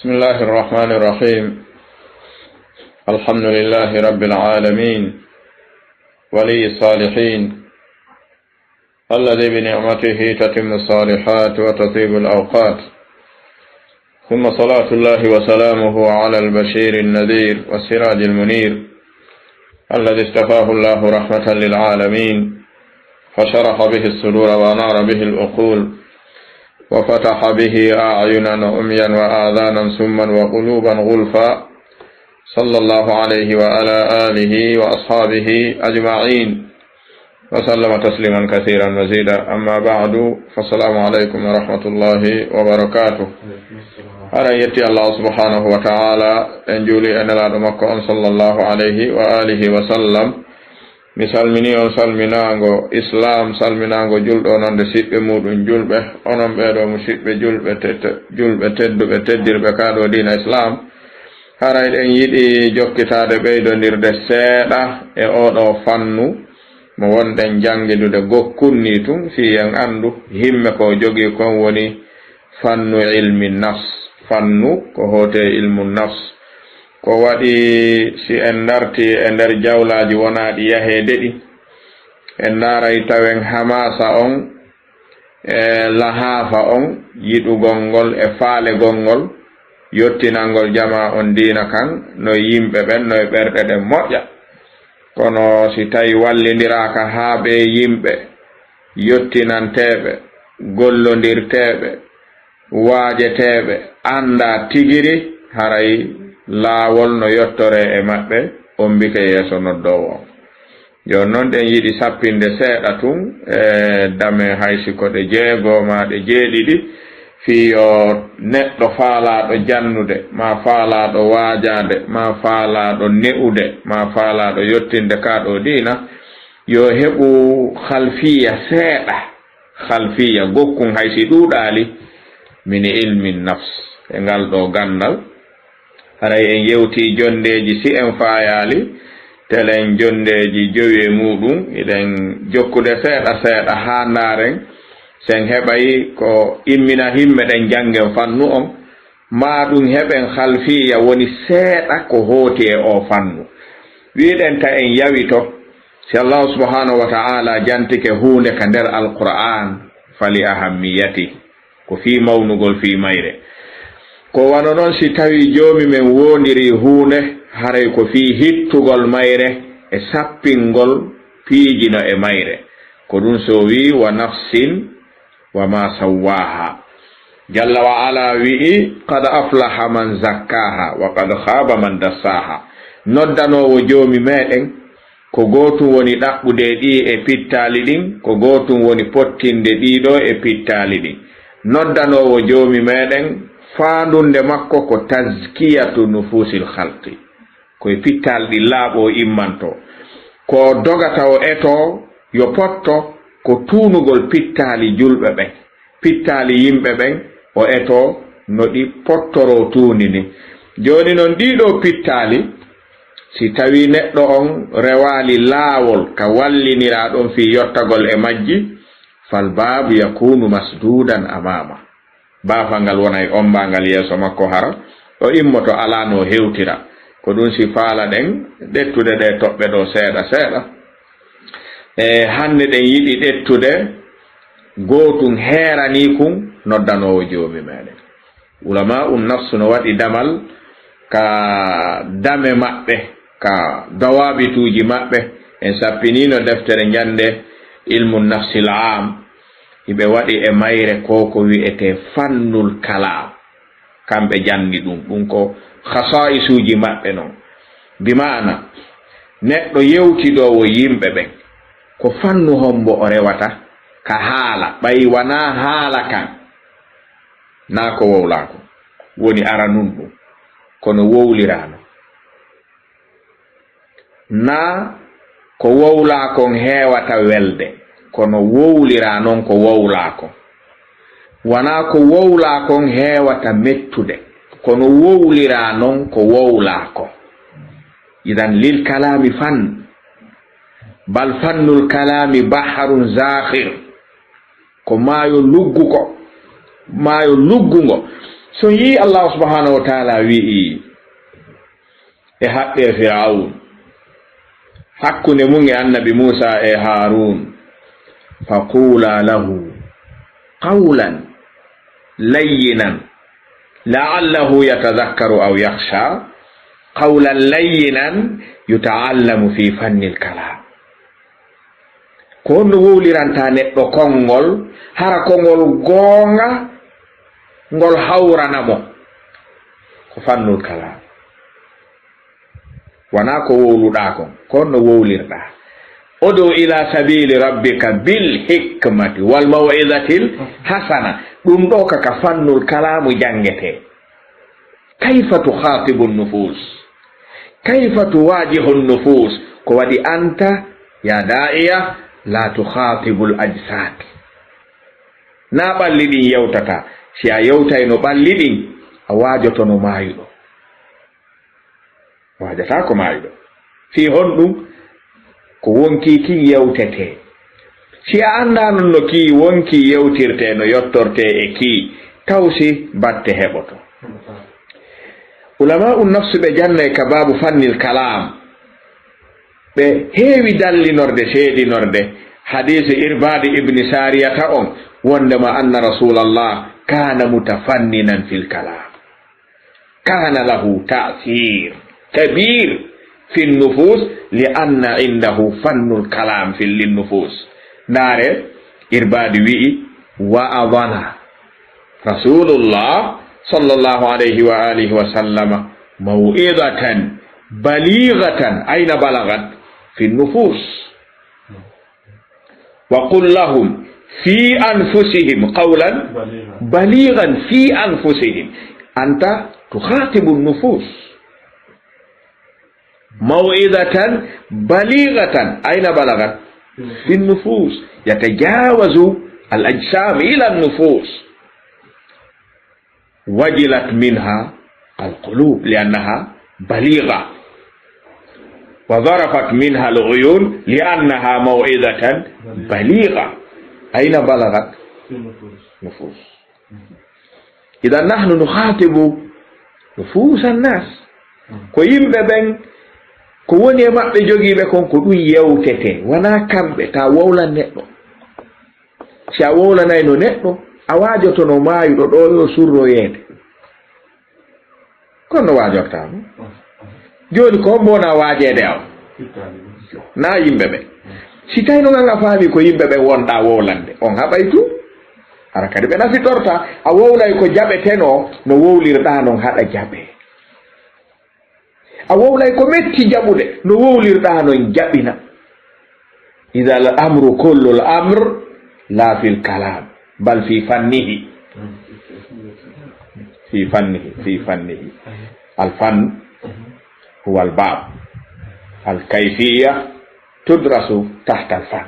بسم الله الرحمن الرحيم. الحمد لله رب العالمين ولي الصالحين الذي بنعمته تتم الصالحات وتطيب الأوقات، ثم صلاة الله وسلامه على البشير النذير والسراج المنير الذي استفاه الله رحمة للعالمين، فشرح به الصدور ونار به العقول، وفتح به أعينا عميا وآذانا سما وقلوبا غلفا، صلى الله عليه وعلى آله وأصحابه أجمعين وسلم تسليما كثيرا مزيدا. أما بعد، فالسلام عليكم ورحمة الله وبركاته. أرأيت الله سبحانه وتعالى أن جولي أن لا مكة صلى الله عليه وآله وسلم mi salmini on salminago islam, salminago julɗo ononde siɓɓe muɗum julɓe, onon ɓeɗo musidɓe julɓe tedduɓe teddirɓe kaɗo dina islam. haray ɗen yiɗi jokkitade ɓeydodirde seeɗa e oɗo fannu mo wonɗen jangidude gokkunni tun fi en andu himme ko jogi kon woni fannu ilmi nafs. Fannu ko hote ilmu nafs, ko waɗi si en darti e nder jawlaji wonaɗi yaheede ɗi, en daray tawen hamasa on e lahafa on, yiɗugol ngol e faalegol ngol, yottinalngol jama on diina kan no yimɓe ɓen no e ɓerɗe ɗen moƴƴa. kono si tawi wallidiraka haa ɓe yimɓe yottinanteɓe, gollodirteɓe, waajeteɓe anda tigiri, haray laawol no yottore e maɓɓe on mbike yeeso noddowo on. Joni noon ɗen yiɗi sappinde seeɗa tun e dame haysiko ɗe jeegoma ɗe jeeɗiɗi fiyo neɗɗo faalaɗo jannude, ma faalaɗo waajade, ma faalaɗo ne'ude, ma faalaɗo yottinde kaɗo diina, yo heɓu halfiya seeɗa, halfiya gokkun haysi ɗuɗali min ilmi nafs e ngal ɗo gandal. haray en yewti jondeji si en faayali telen jondeji jowi e muɗum, iɗen jokkude seeɗa seeɗa ha ndaren sen heɓay ko immina himme ɗen jangen fannu on, ma ɗum heɓen halfiya woni seeɗa ko hooti e o fannu. wiɗen ta en yawi to si allahu subhanahu wa ta'ala jantike hunde ka nder alqur'an fali ahammiyati, ko fi mawnugol fi mayre. ko wano noon si tawi joomi men wondiri hunde haray ko fi hittugol mayre e sappingol piijino e mayre. ko ɗum so wi wa nafsin wa ma sawwaha, jalla wa ala wi'i qad aflaha man zakkaha wa qad khaba man dassaha. noddanowo joomi meɗen ko gotum woni ɗaɓɓude ɗi e pittali ɗin, ko gotum woni pottinde ɗiɗo e pittali ɗin. noddanowo joomi meɗen faandunde makko ko tazkiyatu nufusil khalqi, koye pittalɗi laaɓo immanto. ko dogata o eto yo potto ko tuunugol pittali julɓe ɓen, pittali yimɓe ɓen o eto no ɗi pottoro tuunini. joni noon ɗiɗo pittali si tawi neɗɗo on rewali laawol ka wallinira ɗon fi yottagol e majji, fal baabu yakunu masdudan amama, baafangal wonay ombangal yeeso makko hara o immoto ala no hewtira. ko ɗum si faala ɗen ɗettude ɗe toɓɓe ɗo seeɗa seeɗa. e hande ɗen yiɗi ɗettude gootum heerani kum noddanowo joomi meɗen. ulama nafsu no waɗi damal ka dame maɓɓe, ka dawabituji maɓɓe. en sappinino deftere ñande ilmu nafsil am, hiɓe waɗi e mayre ko wi'ete fannul kalam, kamɓe jangi ɗum ko khasa'isuji maɓɓe non. bimana neɗɗo yewtiɗowo yimɓe ɓen ko fannu hombo o rewata ka haala, ɓayi wana haala kan na ko wowlako woni aranun ɗum, kono wowlirano na ko wowlakon heewata welde, kono wowlira noon ko wowlako. wana ko wowlakon heewata mettude, kono wowlira noon ko wowlako. idan lil kalami fan, bal fannul kalami baharun zakhir, ko maayo luggugo, maayo luggungo. so yi Allah subhanahu wa ta'ala wi'i e haɓɓe Fir'aun hakkunde mum e annabi Musa e Harun faqula lahu qawlan layyinan la'allahu yatadhakkaru aw yakhsha qawlan layyinan yuta'allamu fi fanni al-kalam ko no wowliranta neɗɗo konngol hara kongol goonga ngol hawranamo ko fannul kalam wana ko wowluɗa kon no wowlirɗa odo ila sabili rabbika bil hikmati wal maw'izatil hasana ɗum ɗo kaka fannul kalamu jangete kayfa tukhatibu nufus kayfa tuwajihu nufus ko waɗi anta ya da'iya la tukhatibu al ajsad na ɓalli ɗin yewtata si a yewtay no ɓalli ɗin a wajoto no mayuɗo wajata ko mayuɗo fi honɗum ko wonki ki yewtete si a anda non no ki wonki yewtirte no yottorte e ki tawsi batte heɓoto ulama un nafsu ɓe jannayi ka babu fannil kalam ɓe heewi dallinorde seedinorde hadise irbadi ibni sariyata on wondema anna rasulallah kana mutafanninan fil kalam kana lahu ta'sir kabir fi nufus li anna indahu fannul kalam fil nufus nare irbadi wi'i wa adana rasulullah sallallahu alayhi wa alihi wa sallama maw'idatan balighatan ayna balagat fi nufus wa qul lahum fi anfusihim qawlan balighan fi anfusihim anta tukhatibu an-nufus maw'idatan balighatan ayna balagat fi an-nufus yatajawazu al-ajsam ila an-nufus wajilat minha al-qulub li'annaha baligha وظرفت منها العيون لأنها موعظة بليغة أين بلغت نفوس إذا نحن نخاطب نفوس الناس ko yimɓe ɓen ko woni e maɓɓe jogiiɓe kon ko ɗum yewtete wona kamɓe ta wowlan neɗɗo si a wowlanay no neɗɗo a waajoto no maayuɗo ɗo yo surroyeede kono no waajortamo joni ko mbona waajeede aw na yimɓe ɓe si tawi no ganga faami ko yimɓe ɓe wonɗa wowlande on haɓay tu hara kadi ɓe nafitorta a wowlay ko jaɓeteno no wowlirɗa non haɗa jaɓe a wowlay ko metti jaɓude no wowlirɗa non jaɓina ida al amru kullu l amre la fi l kalam bal fi fannihi fi fannihi al fan هو الباب الكيفية تدرس تحت الفن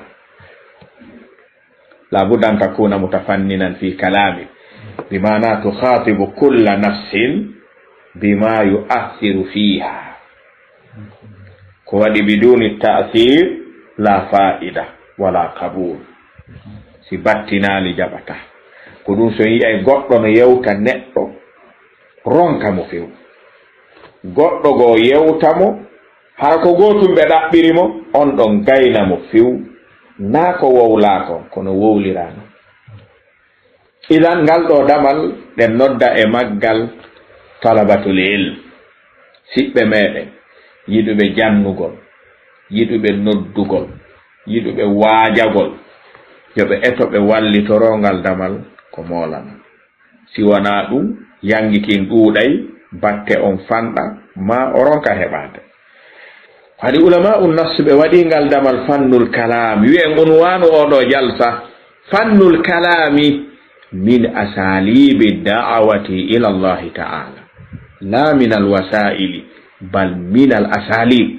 لابد أن تكون متفننا في كلامك بمعنى تخاطب كل نفس بما يؤثر فيها كوالي بدون التأثير لا فائدة ولا قبول سبتنا لجبته كدون سوئي أي قطن يوتا نئو رونك مفيو goɗɗo go yewtamo hara ko gotum ɓe ɗaɓɓirimo on ɗon gaynamo few na ko wowla kon kono wowlirano idan ngal ɗo damal ɗen nodda e maggal talabatul ilm siɓɓe meɗen yiɗuɓe jannugol yiɗuɓe noddugol yiɗuɓe waajagol yoɓe etoɓe wallitorongal damal ko molana si wona ɗum yangikin ɗuuɗay batte on fanɗa ma oronka heɓade hadi ulama un nasɓe waɗingal damal fannul kalam wi'en unwanu oɗo jalsa fannul kalami min asalibi da'awati ila Allah ta'ala la min alwasaili bal min alasalib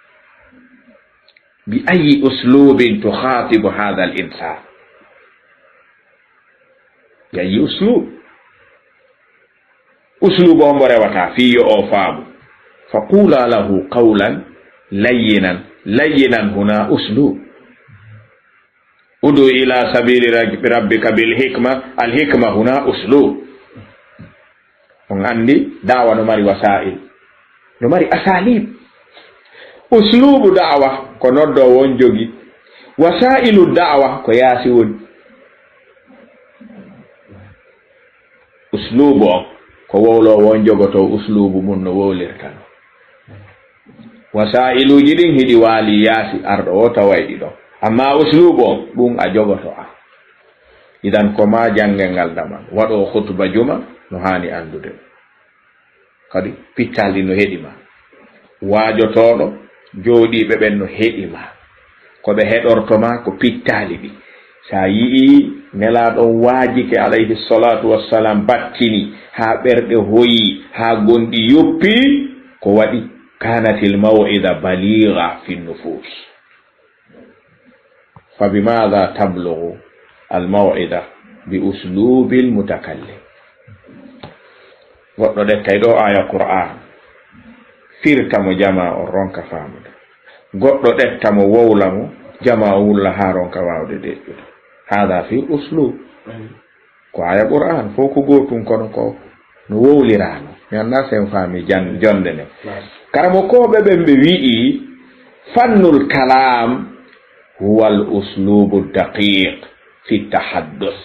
bi ayi uslubin tukhatibu hadha al-insan bi ayi uslub أسلوب أمر وتعفيه أو فاب فقولا له قولا لينا هنا أسلوب ادعو إلى سبيل ربك بالحكمة الحكمة هنا أسلوب on andi da'wa no mari wasa'il no mari asalib uslubu da'wa ko noddo won jogi wasa'ilu da'wa ko yaasi woni uslubu ko wowlo won jogoto uslubu mun no wowlirta wasa'iluji din hidi wali yaasi ardo o tawaydi do amma uslubu dum a jogoto a idan ko ma jangengal daman wado khutba juma no hani andude kadi piccali no hedima waajotodo joodibe ben no hedima ko be hedortoma ko piccali di sa yi nelaado waajike alayhi salatu wassalam battini ha berde hoyi ha gondi yoppi ko wadi kanatil maw'ida baligha fi nufus fa bimadha tablughu al maw'ida bi uslubil mutakallim goddo de kaydo aya qur'an firta mo jama o ronka famude goddo detta mo wowla mo jama wulla ha ronka wawde de hada fi uslub ko aya qur'an fo ko gotun kono ko no wowlirano mi anda sen fami jonde ne karamo ko be wi'i fannul kalam huwa al uslubu daqiq fi tahaddus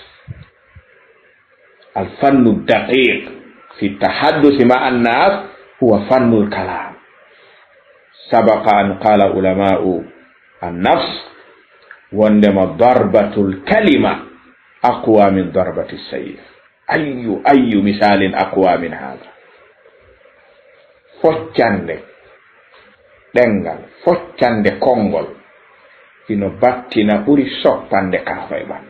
al fannu daqiq في التحدث مع الناس هو فن الكلام سبق أن قال علماء النفس وعندما ضربة الكلمة أقوى من ضربة السيف أي مثال أقوى من هذا فوتشاند دنگال فوتشاند كونغول إنه باتنا بوري سوكتاند كافيبان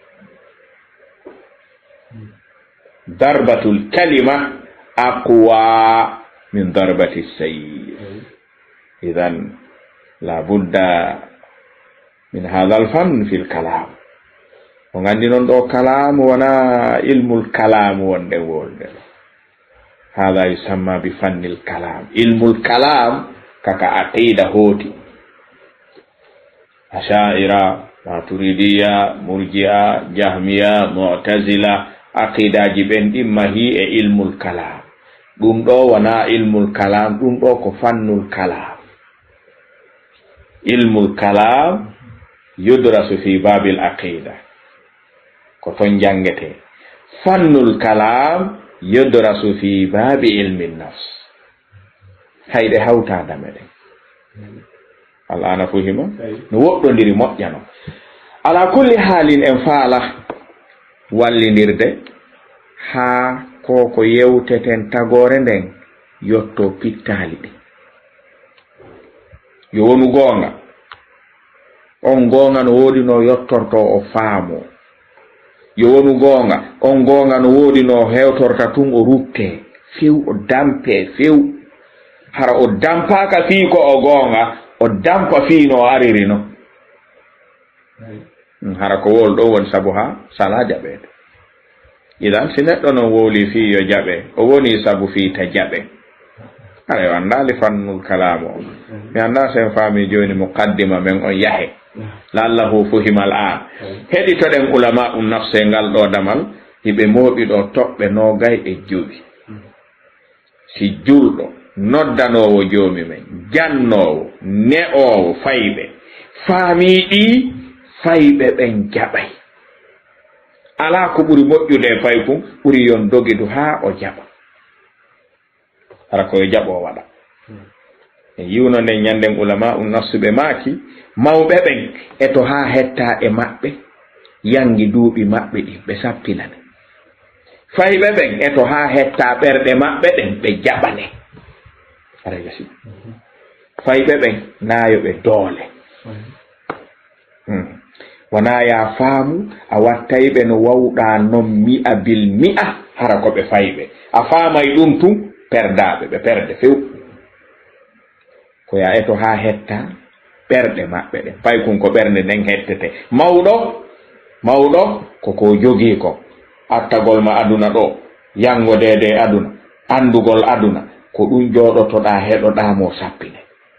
ضربة الكلمة أقوى من ضربة السيف إذن لابد من هذا الفن في الكلام وعندنا ندو كلام ونا علم الكلام وندول هذا يسمى بفن الكلام علم الكلام كعقيدة هوتي أشاعرة ماتريدية مرجئة جهمية معتزلة aqidaji ben immahi e ilmul kalam dum do wana ilmul kalam dum do ko fannul kalam ilmul kalam yudrasu fi babil aqida ko ton jangete fannul kalam yudrasu fi babi ilmi nafs hayde hawta damede alana fuhima no woddondiri mojjano ala kulli halin en faala wallindirde ha ko yewteten tagore nden yotto pittali di yo wonu gonga on gonga no wodi no yottorto o faamo yo wonu gonga on gonga no wodi no hewtorta tun o rutte few o dampe few hara o dampaka fi ko o gonga o dampa fi no aririno hara ko wol do won sabu ha sala jabe idan si neddo non woli fi yo jabe o woni sabu fi ta jabe ay wandali fannul kalamo mi anda sen fami joni muqaddima men on yahe lallahu fuhimal an hedi to den ulama nafse ngal do damal hibe mobi do tobbe no gay e jobi si juldo noddanowo jomi men jannowo ne'owo faybe famiidi faybe ben jabay ala ko buri mojjude fay fu buri yon dogidu ha o jaba ara ko jabo wada e yiwno ne nyanden ulama nafsube maki mawbe ben e to ha hetta e mabbe yangi duubi mabbe di be sappinane faybe ben e to ha hetta berde mabbe den be jabane ara yasi faybe ben nayobe dole wana ya faamu a wattaybe no wawda non mi'a bil mi'a hara ko be faybe a faamay dum tum perdabe be perde few ko ya eto ha hetta berde mabbe de fay kun ko berde den hettete mawdo ko jogi ko attagol ma aduna do yango dede aduna andugol aduna ko dum jodoto da hedoda mo sappine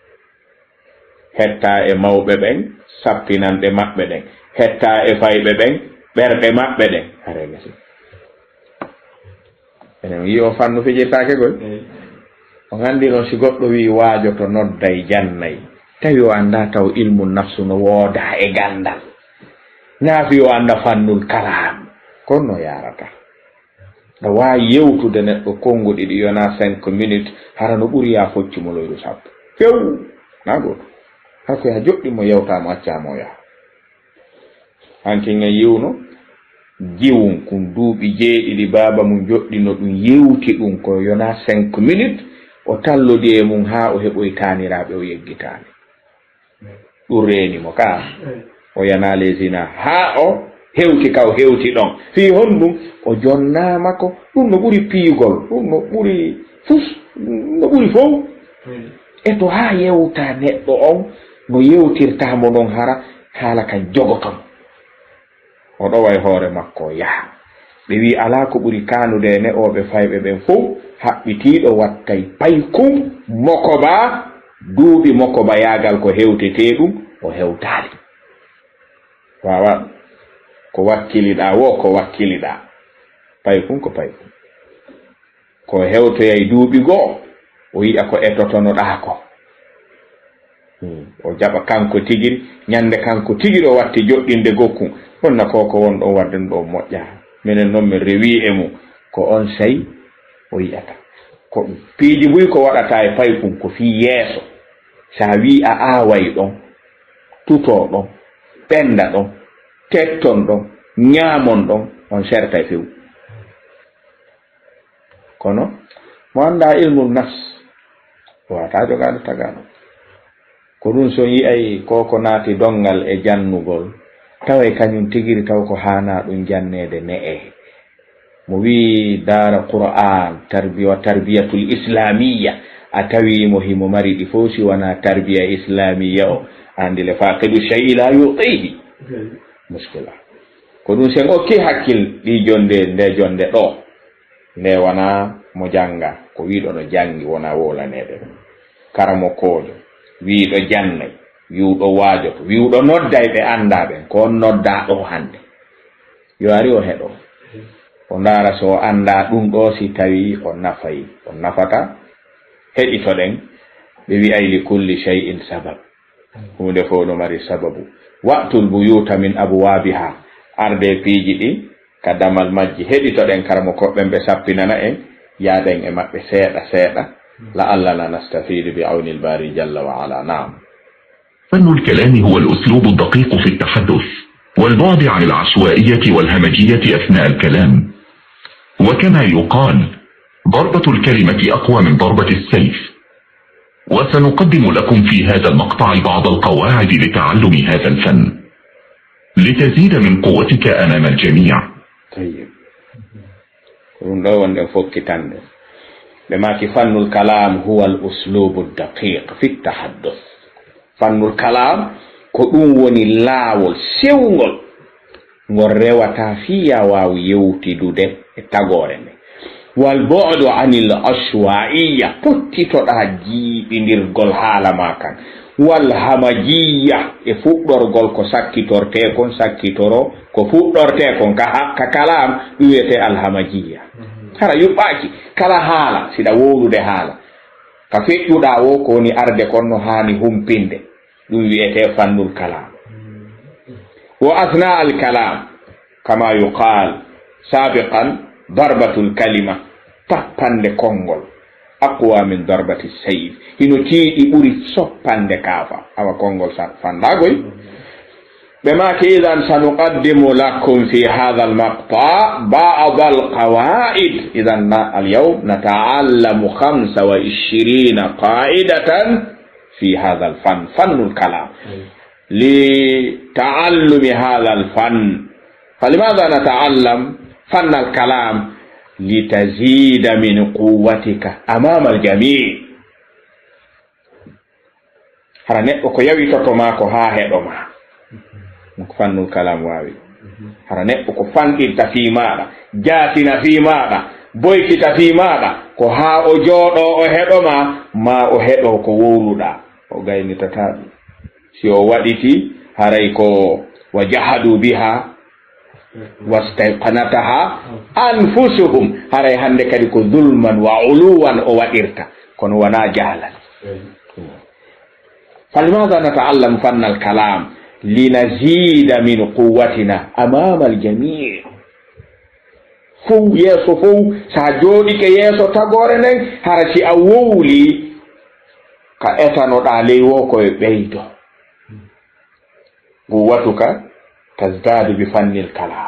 hetta e mawbe ben sappinande mabbe den hetta e faybe ben berde mabbe den harega si enen yi o fannu fijirtaake gol o gandi noon si goɗɗo wi waajo to nodday jannayi tawi o annda taw ilmu nafsu no wooda e gandal naafi o annda fannul kalam kono no yarata no waawi yewtude neɗɗo konngo ɗiɗi yona 5 minutes hara no ɓuri ya foccumoloyru sappo few na goto hakko ya joɗɗimo yewtamo accamo o yaha hankinga yiwno jiwum kum duuɓi jeeɗiɗi baaba mum joɗɗino ɗum yewti ɗum ko yona 5 minutes o tallodi e mum ha o heɓoy taniraɓe o yeggitani ɗum renimo ka o yana lesina ha o hewti kaw hewti ɗon fi honɗum o jonnama ko ɗum no ɓuri piigol ɗum no ɓuri fus no ɓuri fof e to ha yewta neɗɗo on no yewtirtamo ɗon hara haala kan jogoton o ɗoway hoore makko yaha ɓe wi ala ko ɓuri kanude ne oɓe fayɓe ɓen fof haɓɓitiɗo wattay paykum mokoba duuɓi mokoba yagal ko hewtete ɗum o hewtali wawa ko wakkiliɗa wo ko wakkiliɗa paykum ko paykum ko hewtoyay duuɓi goo o yi'a ko etotonoɗa ko o jaɓa kanko tigiri ñande kanko tigiri o watti joɗɗinde gokkum honna ko wonɗo wadden ɗo moƴƴa minen noon min rewi e mum ko on sayi o yi'ata ko piiji buy ko waɗata e paykum ko fi yeeso sa wi a aaway ɗon tuto ɗon ɓenda ɗon tetton ɗon ñaamon ɗon on serta e few kono mo annda ilmul nafs wata jogaade tagano ko ɗum so yi'ay koko naati dongal e jannugol tawa kañum tigiri taw ko hana ɗum jannede ne'e mo wi dara qur'an tarbiya tarbiyatul islamiyya a tawi mo himo mari ɗi fof si wona tarbiya islamiyya o andi le faqidu shay'i la yu'tihi muskila ko ɗum sen okki hakkil ɗi jonde nde jonde ɗo nde wona mo janga ko wiɗo no jangi wona wolanede karamo kojo wiɗo jannay wiwɗo waajoto wiwɗo nodday ɓe annda ɓen ko on nodda ɗo hande yo ari o heɗo o ndaara so o annda ɗum ɗo si tawi o nafayi o nafata heɗitoɗen ɓe wi'ay li kulli shay'in sabab hunde fof no mari sababu wa'tul buyuta min abwabiha arde piiji ɗi ka damal majji heɗitoɗen karamo koɓɓen ɓe sappinana en yaaden e maɓɓe seeɗa seeɗa la'allana nastafidu bi awni al-bari jalla wa ala. نعم. فن الكلام هو الأسلوب الدقيق في التحدث والبعد عن العشوائية والهمجية أثناء الكلام، وكما يقال ضربة الكلمة أقوى من ضربة السيف. وسنقدم لكم في هذا المقطع بعض القواعد لتعلم هذا الفن لتزيد من قوتك أمام الجميع. طيب. بما فن الكلام هو الأسلوب الدقيق في التحدث. فن الكلام كدون وني لاول سيونغول ngorrewata fiya wawi yewtidude e tagorene wal bu'du anil ashwa'iyya pottitoɗa jiiɓindirgol haala ma kan wal hamajiyya e fuɗɗorgol ko sakkitorte kon sakkitoro ko fuɗɗorte kon ka kalam wiyete al hamajiyya hara yuɓɓaki kala haala siɗa wowlude haala ka feƴƴuɗa wo ko woni arde kon no hani humpinde ɗum wiyete fannul kalam. وأثناء الكلام كما يقال سابقا ضربة الكلمة تقند كونغول أقوى من ضربة السيف هنو تيدي أوري سوبند كافا أما كونغول فانداغوي بما إذا سنقدم لكم في هذا المقطع بعض القواعد. إذا اليوم نتعلم 25 قاعدة في هذا الفن فن الكلام لتعلم هذا الفن. فلماذا نتعلم فن الكلام؟ لتزيد من قوتك أمام الجميع. هرني أكو يوي تطماكو ها هدوما فن الكلام واوي هرني أكو فن إنت في ماذا جاتنا في ماذا بويكت في ماذا كو ها أجوضو أهدوما ما أهدو كو وولودا وغايني تتابي si o waɗiti haray ko wajahadu biha wastayqanataha anfusuhum haray hande kadi ko zulman wa uluwan o waɗirta kono wona jahlan فلماذا نتعلم فن الكلام لنزيد من قوتنا أمام الجميع فو يسو فو ساجودي كي يسو تغورنن هرسي أولي كأتنو علي وكو بيدو قوتك تزداد بفن الكلام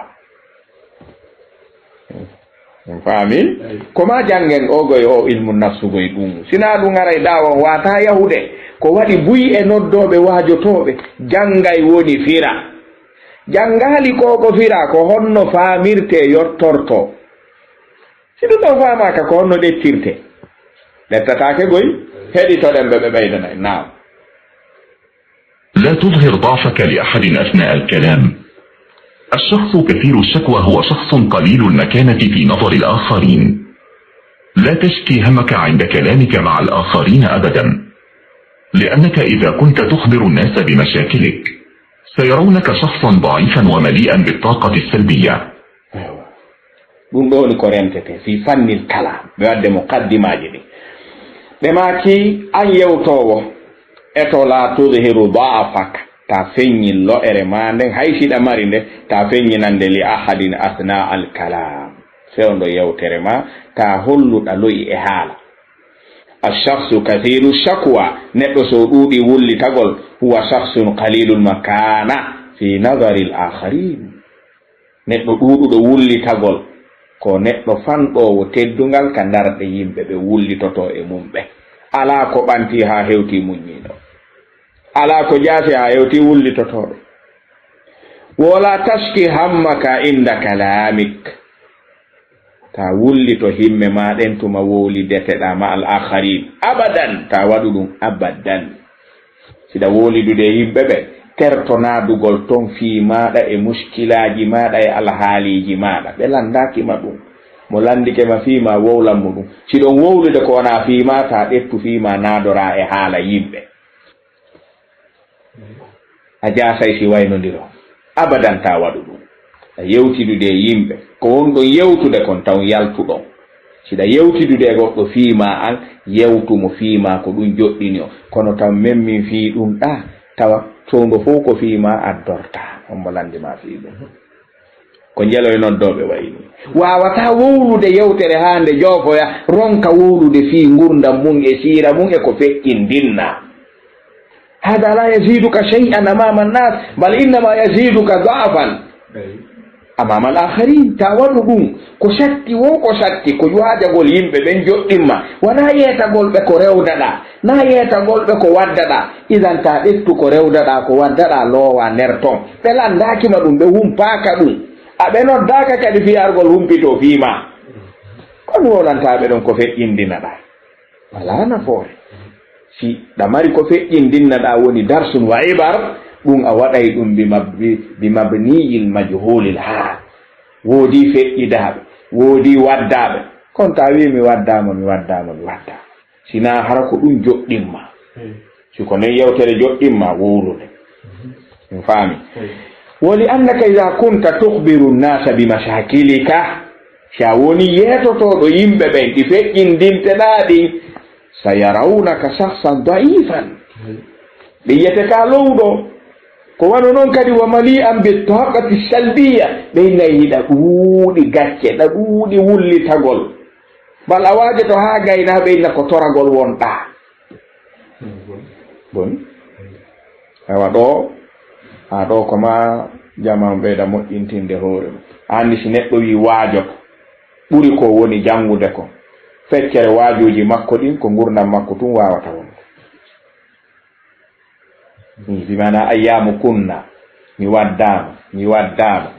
فاهمين كما جانген اوغوي او علم النفس غوي دوم سينا دو ngaray dawo wata yahude ko wadi buyi e noddobe waajotobe jangay woni fira jangali ko fira ko honno faamirte yottorto sidu do faama ka ko honno dettirte lettataake goy hedi to dem be beydana naaw لا تظهر ضعفك لأحد أثناء الكلام. الشخص كثير الشكوى هو شخص قليل المكانة في نظر الآخرين. لا تشكي همك عند كلامك مع الآخرين أبدا، لأنك إذا كنت تخبر الناس بمشاكلك سيرونك شخصا ضعيفا ومليئا بالطاقة السلبية. في فن الكلام بعد مقدمة جدي لماكي أن يوتوه eto la tudhiru da'afak ta fenyi lo ere mande haysi da marinde ta fenyi nande li ahadin asna al kalam sewndo yewtere ma ta hollu da loyi e hala ash-shakhsu kathiru shakwa neddo so dudi wulli tagol huwa shakhsun qalilul makana fi nazari al-akharin neddo dudu do wulli tagol ko neddo fando wo teddungal ka darde yimbe be wulli toto e mumbe ala ko banti ha hewti munyino ala ko jaati ha hewti wulli toto wala tashki hammaka inda kalamik ta wulli to himme ma den tuma woli deteda ma al akharin abadan ta wadudum abadan sida woli dude yimbe be tertona dugol ton fi maada e muskilaaji maada e al haliji maada be landaki madum mo landike ma fi ma wowlam mudum si don wowlude ko wana fi ma ta dettu fi ma nadora e hala yimbe aja say si wayno ndiro abadan ta wadu dum yewtidude yimbe ko wondo yewtude kon taw yaltudo sida yewtidude goddo fi ma an yewtumo fi ma ko dum joddini o kono taw memmi fi dum da tawa tondo fo ko fi ma addorta on bolandi ma fi dum ko jeloy noddobe wayni wawata wowlude yewtere hande jofoya ronka wowlude fi ngurdam mun e sira mun e ko fekkindinna hada la yaziduka shay'an amama an-nas bal inma yaziduka dha'fan amama al-akharin tawadum ko shatti wo ko shatti ko yuhajagol yimbe ben joddimma wana yeta golbe ko rewdada na yeta golbe ko waddada idan ta dettu ko rewdada ko waddada lowa nerton be landaki ma dum be humpaka dum abe no daka kadi fi argol humpito fima kon wonanta be don ko feddindina da wala na fore si da mari ko feddindina da woni darsun wa ibar dum a waday dum bi mabniyil majhulil ha wodi feddidabe wodi waddabe kon tawi mi waddama sina har ko dum joddimma si ko ne yewtere joddimma wowrude mi fami ولأنك إذا كنت تخبر الناس بمشاكلك شاوني يتوتو يمبه بين دفكين دين تدادي سيرونك شخصا ضعيفا ليتكالودو كوانو نون كدي ومليئا بالطاقة السلبية بين يدقودي غاتشي دقودي ولي تغول بل أواجه ها غاينا بين كتورا غول وونتا بون اوا دو ado koma jaman beeda moƴƴintinde hoore andi si neɗɗo wi waajo ɓuri ko woni jangude ko feccere waajuji makko ɗin ko gurdam makko tun wawata won bimana ayyamu kunna mi waddama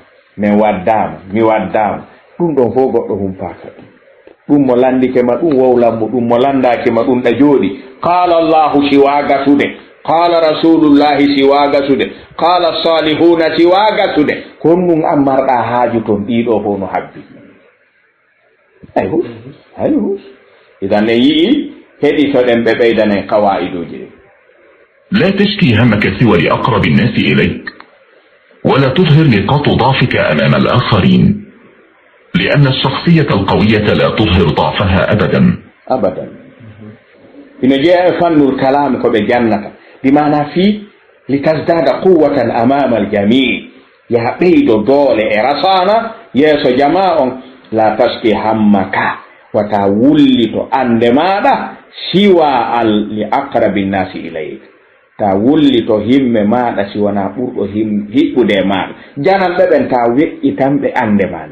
ɗum ɗon fof goɗɗo humpaka ɗum mo landike ma ɗum wowlammo ɗum mo landake ma ɗum ɗa jooɗi qala allahu siwagatude qala rasulullahi siwagatude qala salihuna siwagatude kon ɗum an marɗa haaju ton ɗiɗo fof no habbi ayhu idan en yii heɗitoɗen ɓe ɓeydanen qawaiduji لا تشكي همك سوى لأقرب الناس إليك. ولا تظهر نقاط ضعفك أمام الآخرين، لأن الشخصية القوية لا تظهر ضعفها أبدا أبدا. إن جاء فن الكلام كبجنة بمعنى في لتزداد قوة أمام الجميع، يعبيد دول إرسانا يسو جماعة لا تشكي همك وتولد عندما سوى لأقرب الناس إليك، تولد هم ما سوى نقول هم هيكود ما جانا ببن تاوي إتم عندما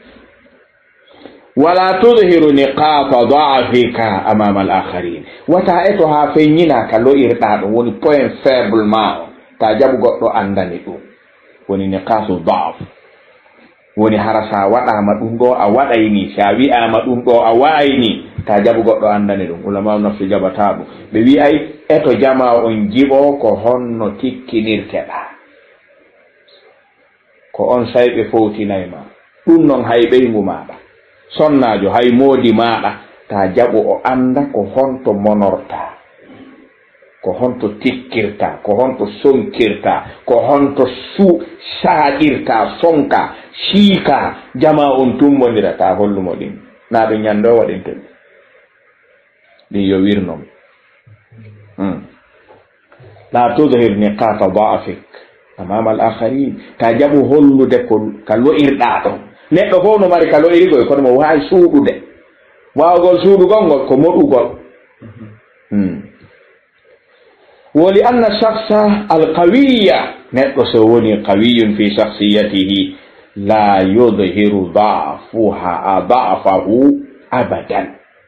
ولا تظهر نقاط ضعفك أمام الآخرين وتأتها في نينا كلو إرتاد وني point faible ما تجاب غطو عندني وني نقاط ضعف woni harasa waɗama ɗum ɗo a waɗayni si a wi'ama ɗum ɗo a wayni ta jaɓu goɗɗo andani ɗum ulama nafsi jaɓata ɗum ɓe wi'ay eto jama on jiɓo ko honno tikkinirteɗa ko on sayɓe fowtinayma ɗum noon hay ɓeygu maɗa sonnajo hay moodi maɗa ta jaɓu o anda ko honto monorta, ko honto tikkirta, ko honto sonkirta, ko honto saɗirta sonka siika jama on tummodira ta hollumo ɗin na ɓe ñando waɗinten ɗin yo wirnom la tudhir niqata da'afik amama al akharin ta jaɓu hollude ka lo'irɗa ɗon neɗɗo fof no mari ka lo'irigoy kono mo wawi suuɗude wawgol suuɗugol ngol ko moɗugol woli anna shakhsa alqawiya neɗɗo so woni qawiyun fi shakhsiyatihi لا يظهر ضعفه أبدا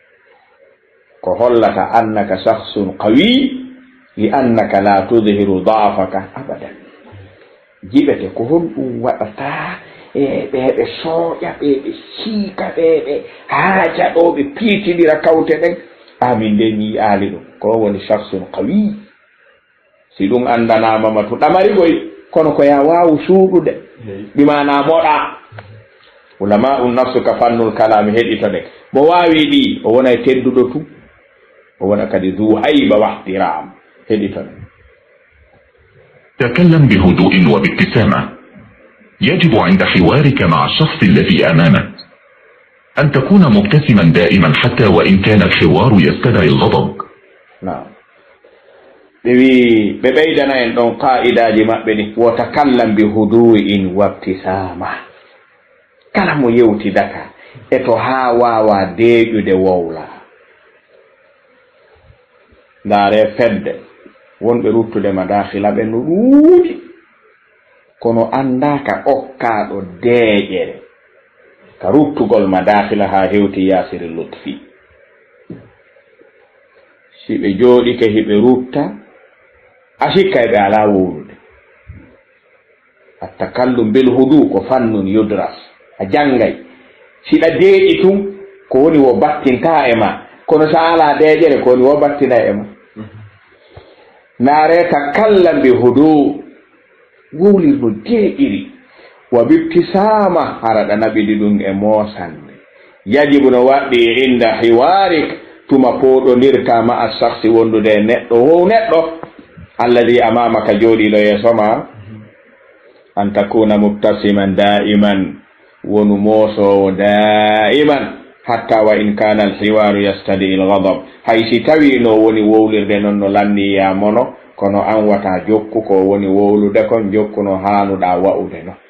كهلك أنك شخص قوي لأنك لا تظهر ضعفك أبدا جبت كهل وقتا بيبي صويا بيبي سيكا بيبي حاجة أو بيبيتي لركوتين آمين ديني آلدو كهو شخص قوي سيدون عندنا ماما تتماري بوي kono ko ya waawu suuɗude bimana moɗa ulama nafsu ka fannul kalami heɗito ɗe mo waawi ɗi o wona tedduɗo tu o wona kadi du hayba wahtiram heɗito ɗe. تكلم بهدوء وبابتسامة. يجب عند حوارك مع الشخص الذي أمامك أن تكون مبتسما دائما حتى وإن كان الحوار يستدعي الغضب. نعم. ببيدنا إن قائدة جماعة وتكلم بهدوء وابتسامة. كلام يوتي دكا etohawa wa deeƴude wowla ndaare fedde wonɓe ruttude madahila ɓe no ɗuuɗi kono andaka okkaɗo deeƴere ka ruttugol madahila ha hewti yasiri lutfi si ɓe jooɗike hiɓe rutta a sikka ɓe ala wowlude attakallum bil hudu ko fannun yudras a jangay siɗa deeƴi tun ko woni wo battinta e ma kono sa ala deeƴere ko woni wo battina e ma naare takallam bi hudu wowlirno deeƴiri wa bibtisama haraɗa naɓiɗi ɗum e moosande yajibu no waɗɗi inda hiwarik tuma poɗondirta ma a sahsi wondude e neɗɗo wow neɗɗo alladi amamaka jooɗiɗo yeeso ma an takuna mubtasiman da'iman wonu moosowo da'iman hatta wa in kana alhiwaru yastadi alghadab haysi tawi no woni wowlirde noon no lanni yamono kono an wata jokku ko woni wowlude kon jokkuno haanuɗa wa'ude no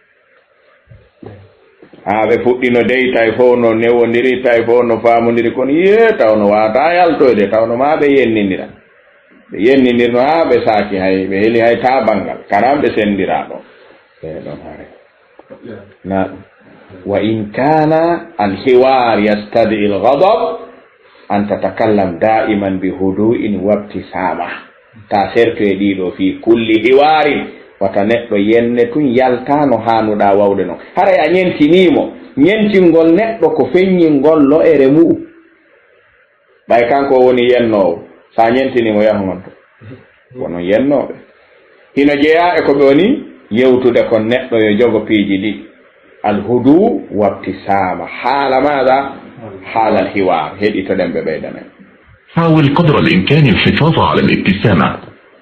ha ɓe fuɗɗino deyta e fof no newodiri tawi fof no famodiri kono ye taw no wata yaltoyde tawno ma ɓe yennindira ɓe yennindirno ha ɓe saaki hay ɓe heeli hay ta bangal karam ɓe sendira ɗo ɗon hare na wa in kana alhiwar yastadi alghadab an tatakallam da'iman bi hudu'in wa ibtisama ta serto e ɗiɗo fi kulli hiwarin wata neɗɗo yenne tun yaltano hanuɗa wawde noon haray a ñentinimo ñentingol neɗɗo ko feññingol lo ere mu'u ɓay kanko woni yennowo sa ñentinimo yahuman to wono yennoɓe hino jeeya e ko ɓe woni yewtude kon neɗɗo yo jogo piiji ɗi alhudu wabtisama haala maɗa حال الحوار هذه تدم ببيدنا. حاول قدر الإمكان الحفاظ على الابتسامة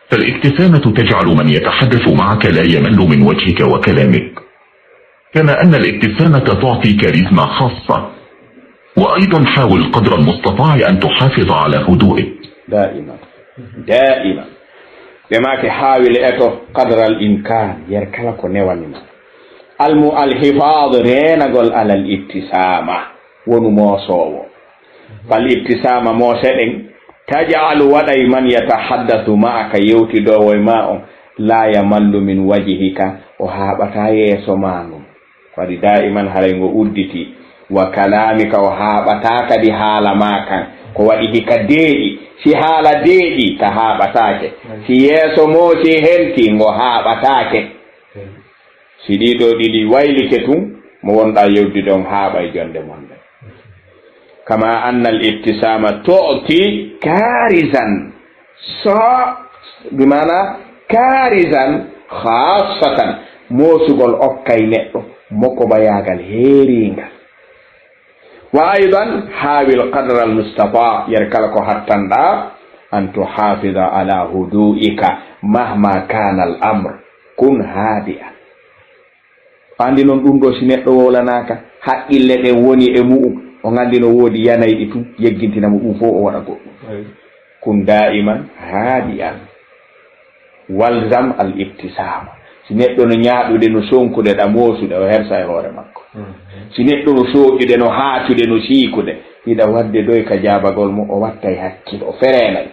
فالابتسامة تجعل من يتحدث معك لا يمل من وجهك وكلامك، كما أن الابتسامة تعطي كاريزما خاصة. وأيضا حاول قدر المستطاع أن تحافظ على هدوئك دائما دائما. بما حاول أتو قدر الإمكان يركلك نوانما الحفاظ رينغول على الابتسامة ونموصو. فالابتسامة موسى تجعل ودي من يتحدث معك يوتي دو ما لا يمل من وجهك وهابتا يسمانو. فدي دائما هرينغو أدتي وكلامك وهابتاك دي حال ماكا كو إهيك ديدي si haala deeɗi ta haaɓataake, si yeeso moosi henti ngo haaɓataake. Si ɗiɗo ɗiɗi waylike tun mo wonɗa yewdi ɗon haaɓa e jonde monde. kama anna al ibtisama tu'ti karizan so bimana karizan khassatan moosugol okkay neɗɗo mokko bayagal heeringal. وأيضا حاول قدر المستطاع يركلك حتى أن تحافظ على هدوئك مهما كان الأمر. كن هادئا. عندي نون دو سينيت ولاناك حقيله دي وني e mu'um o ngandi no wodi yanaydi tu yeggintina mo fo o wada go. كن دائما هادئا walzam al ibtisama. si neɗɗo no ñaaɗude no sonkude ɗa moosude o hersa e hoore makko. si neɗɗo no sooƴude no haatude no siikude hiɗa wadde doy ka jaabagol mo o watta e hakkilo o fereenay.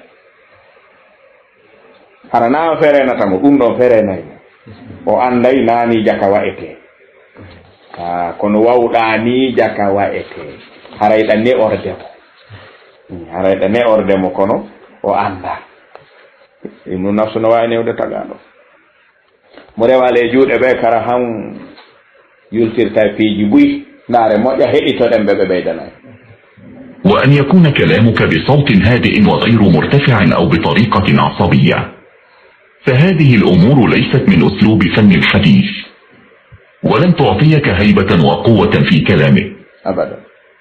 hara na o fereenata mo ɗum ɗon fereenay mo o annday naani jaka wa'etee kono wawɗaa ni jaka wa'etee harayɗa ne'orde mo harayɗa ne'orde mo kono o annda ibnu nafsu no waawi newde tagaaɗo mo rewale juuɗe ɓe kara han yultirta piiji buy ndaare moƴƴa heɗitoɗen ɓe ɓe ɓeydanayi. وأن يكون كلامك بصوت هادئ وغير مرتفع أو بطريقة عصبية، فهذه الأمور ليست من أسلوب فن الحديث، ولن تعطيك هيبة وقوة في كلامك أبدا.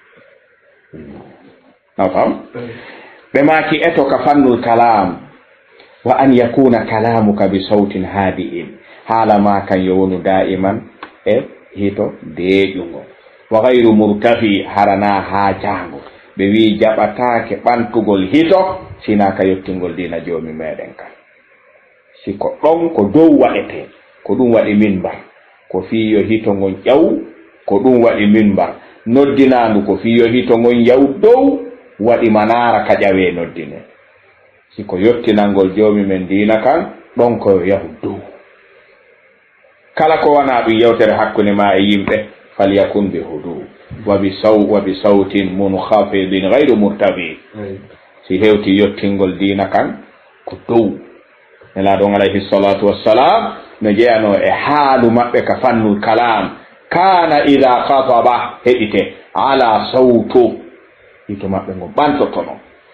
نفهم؟ بما كئتك فن الكلام وأن يكون كلامك بصوت هادئ حال ما كان يكون دائما hito deejungo wa ghayru murtafi harana ha jango be wi jabatake bantugol hito sina ka yottingol dina joomi meden kan si ko don ko dow wadete ko dum wadi minbar ko fiyo hito ngon yaw ko dum wadi minbar noddinandu ko fiyo hito ngon yaw dow wadi manara ka jawe noddine si ko yottinangol joomi men dina kan don ko yahu dow kala ko wana ɗum yewtere hakkunde ma e yimɓe falyakun bi hudu wa bi sawtin munkhafidin ghayru murtafi. si hewti yottingol dina kan ko dow nelaɗon alayhi salatu wassalam no jeyano e haalu maɓɓe ka fannul kalam kana ida khataba heɗite ala sawtu hito maɓɓe ngon ɓantotono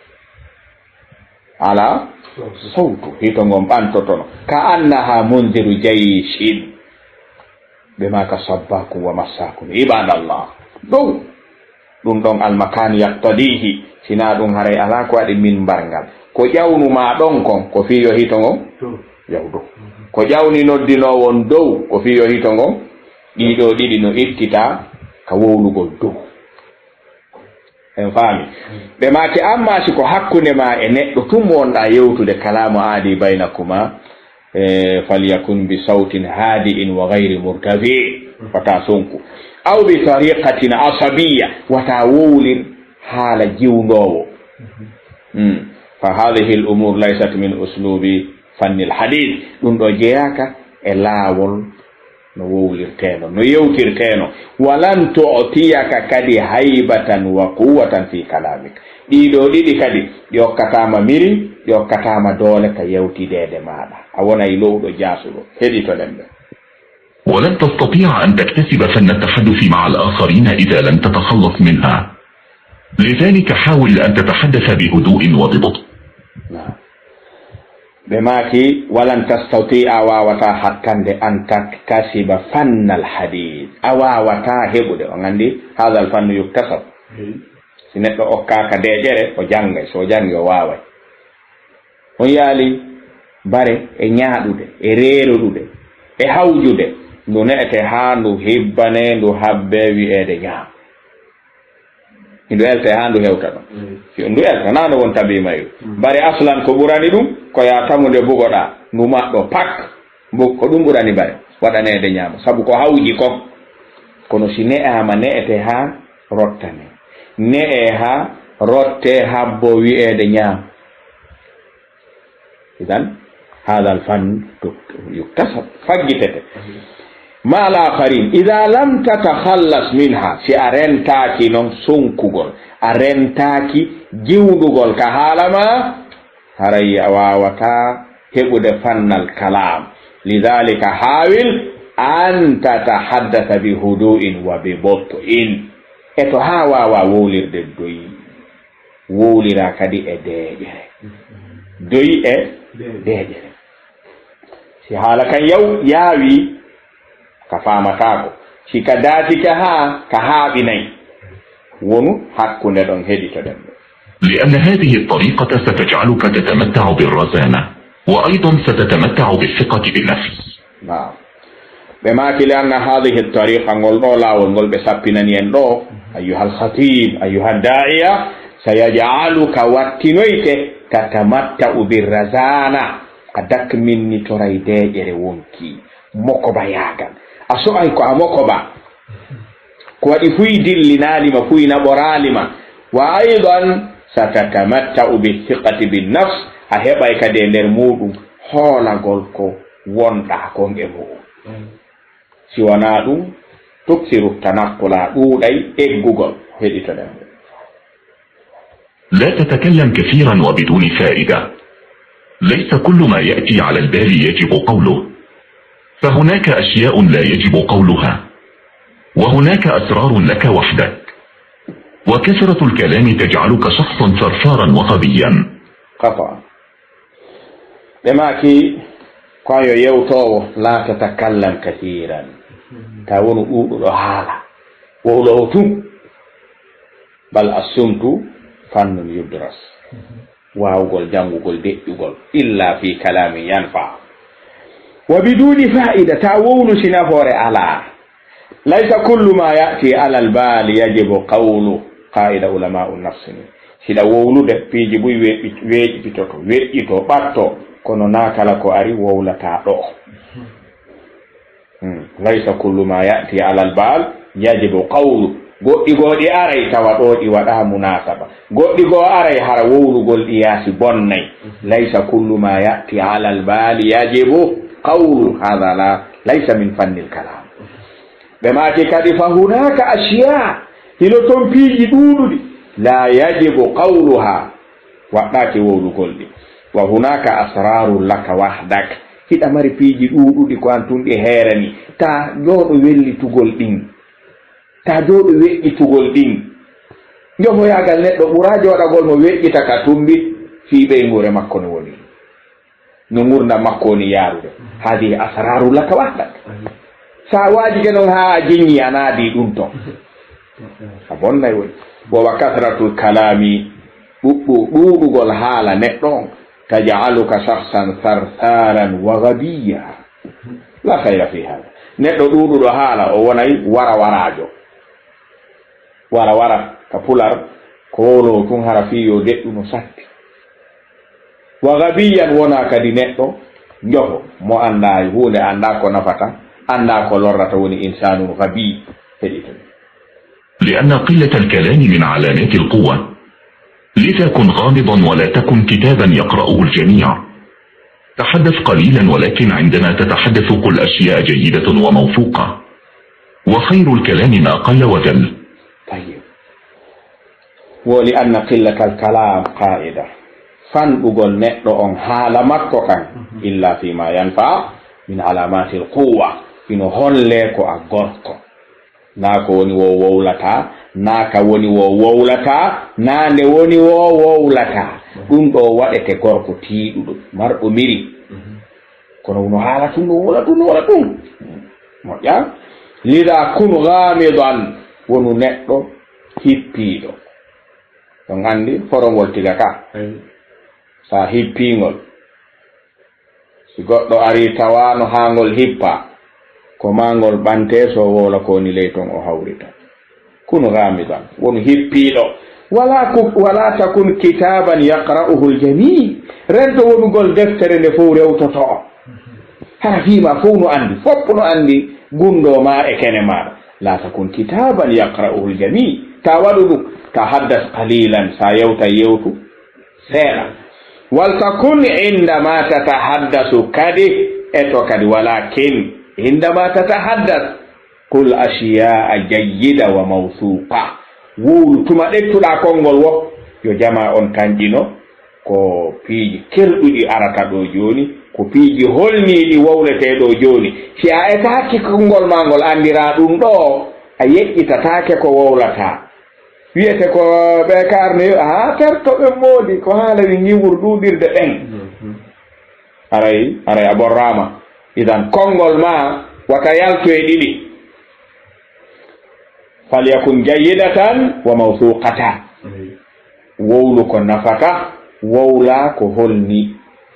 ala sawtu hito ngon ɓantotono ka annaha mundiru jayshin بما كصباكم ومساكم عباد الله دو دون دون المكان يقتضيه سنا دون هري على كو ادي منبر ngal ko jawnu ma don kon ko fiyo hito ngon yawdo ko jawni noddino won dow ko fiyo hito ngon ɗiɗo ɗiɗi no ittita ka wowlugol dow en faami ɓe mati amma si ko hakkunde ma e neɗɗo tum wonɗa yewtude kalamu aadi baynakuma فليكن بصوت هادئ وغير مرتفع فتاسونكو أو بطريقة عصبية وتاول حال جيونو. فهذه الأمور ليست من أسلوب فن الحديث دون جياك اللاول نوولر تينو نيوتر تينو ولن تعطيك كدي هيبة وقوة في كلامك ɗiɗo ɗiɗi kadi yokkatama miri yokkatama doole ka yewtidede maɗa a wonay lowɗo jasuɗo heɗitoɗen ɓe. ولن تستطيع أن تكتسب فن التحدث مع الآخرين إذا لم تتخلص منها، لذلك حاول أن تتحدث بهدوء وببطء. بماكي ولن تستطيع واوتا حتى أن تكتسب فن الحديث أواوتا هبود وغندي هذا الفن يكتسب. si neɗɗo okkaka deƴere o jangay so jangi o waaway on yaali bare e ñaaɗude e reeroɗude e hawjude ndu ne'ete haa ndu hibbane ndu habbe wi'eede ñaam ndu elte haa ndu hewta ɗum ndu elta naa no won tabimayu bare aslan ko ɓurani ɗum ko yaa tamude bugoɗaa ndu maɗɗo pak ko ɗum ɓurani bare waɗaneede ñaama sabu ko hawji kon kono si ne'aama ne'ete haa rottane ne'e haa rotte habbo wi'eede ñaam idan hada alfann yuktasab faggitete ma l'akharin ida lam tatakhallas minha si a rentaaki noon sonkugol a rentaaki jiwɗugol ka haala ma haray a wawata heɓude fannal kalam lidhalika hawil an tatahaddatha bi hudu'in wa bi bot'in eto ha wawa wowlirde doyi wowlira kadi e deeƴere doyi e deeƴere si haala kan yaawi ka famatako si ka daatike haa ka haaɓinayi wonu hakkunde ɗon heɗitoɗen لأن هذه الطريقة ستجعلك تتمتع بالرزانة وأيضا ستتمتع بالثقة بالنفس نعم بماكي لأن هذه الطريقة نقول لا ونقول بسابنني يندو أيها الخطيب أيها الداعية سيجعلك واتنويك تتمتع بالرزانة أدك مني تريدي يرونكي مكوبا ياغان أسوأي كو أمكوبا كو إفوي دل نالما فوي نبرالما وأيضا ستتمتع بالثقة بالنفس أهبا يكادي نرمودو هولا غولكو wonɗa kon e mu'um si wona ɗum tuksiru tanaqqula ɗuuɗay eggugol heɗitoɗen لا تتكلم كثيرا وبدون فائدة ليس كل ما يأتي على البال يجب قوله فهناك أشياء لا يجب قولها وهناك أسرار لك وحدك وكثرة الكلام تجعلك شخصا ثرثارا وغبيا قطعا لماكي كايو يوتو لا تتكلم كثيرا تاون أولو حالا وولوتو بل السمت فن يدرس واوغل جانغوغل ديغول إلا في كلام ينفع وبدون فائدة تاون سنفور على ليس كل ما يأتي على البال يجب قوله قائد علماء النفس سيدا وولو دي بيجي بوي ويجي بيتوتو ويجي باتو kono nakala ko ari wowlata ɗo laysa kullu ma ya'ti ala albal yajibu qawlu goɗɗi aray tawa ɗo ɗi waɗa munasaba goɗɗi goo aray hara wowlugol ɗi yaasi bonnay laysa kullu ma ya'ti ala albal yajibu qawlu hadha laysa min fanni lkalam ɓe mati kadi fa hunaka ashiya hino ton piiji ɗuɗuɗi la yajibu qawluha waɗɗaki wowlugol ɗi wa hunaka asraru laka wahdak hiɗa mari piiji ɗuɗuɗi ko an tunɗi heerani ta jooɗo wellitugol ɗin ta jooɗo weƴƴitugol ɗin jofoyagal neɗɗo ɓura jooɗagol mo weƴƴita ka tumbi fiiɓe ngure makko no woni no gurdam makko woni yaarude hadi asraru laka wahdak sa waajike noon ha jinñi a naadi ɗum ton a bonnay woni bo wa kasratul kalami ɗuɗugol haala neɗɗo تجعلك شخصا ثرثارا وغبيا لا خير في هذا neɗɗo ɗuɗuɗo haala o wonayi warajo wara ka pular ko wolo tun hara fiyo deɗɗuno satti wa gabiyan wona kadi neɗɗo jofo mo anda hunde anda ko nafata anda ko lorrata woni insanun gabi heɗito لأن قلة الكلام من علامات القوة لذا كن غامضا ولا تكن كتابا يقرأه الجميع تحدث قليلا ولكن عندما تتحدث قل أشياء جيدة وموثوقة وخير الكلام ما قل وجل طيب ولأن قلة الكلام قائدة فانقل نقرأ حال مكة إلا فيما ينفع من علامات القوة إنه هنلك أغرق ناكو وني وولتا naka woni wo wowlata nande woni wo wowlata ɗum ɗo waɗete gorko tiiɗuɗo marɗo miri kono wono haala tum no wola ɗum moƴƴa lida kun gamidan wonu neɗɗo hippiɗo ɗon andi forongol tiga ka sa hippingol goɗɗo ari tawano hangol hippa ko mangol ɓante so wola ko ni ley ton o hawrita kunu gamidan wonu hippiɗo wala takun kitaban yaqra'uhu ljami rento wonugol deftere nde fof rewtoto hara fima fof no andi fopp no andi gundo ma e kene maɗa la takun kitaban yaqra'uhu ljami ta waɗu ɗum ta haddas qalilan sa yewta yewtu seeɗa wal takun indama tatahaddasu kadi eto kadi walakin indama tatahaddas kul ashiya'a jayyida wa mawsuqa wowlu tuma ɗettuɗa konngol wo yo jama on tanƴino ko piiji kelɗuɗi arata ɗo joni ko piiji holniɗi wowleteɗo joni si a etaki konngol ma ngol andira ɗum ɗo a yeƴƴitatake ko wowlata wiyete ko ɓe karne tertoɓe moodi ko haala wi ñiwur ɗuɗirde ɗen aray a borrama idan konngol ma wata yaltu e ɗiɗi falyakun jayyidatan wa mawsuqatan wowlu ko nafata wowla ko holni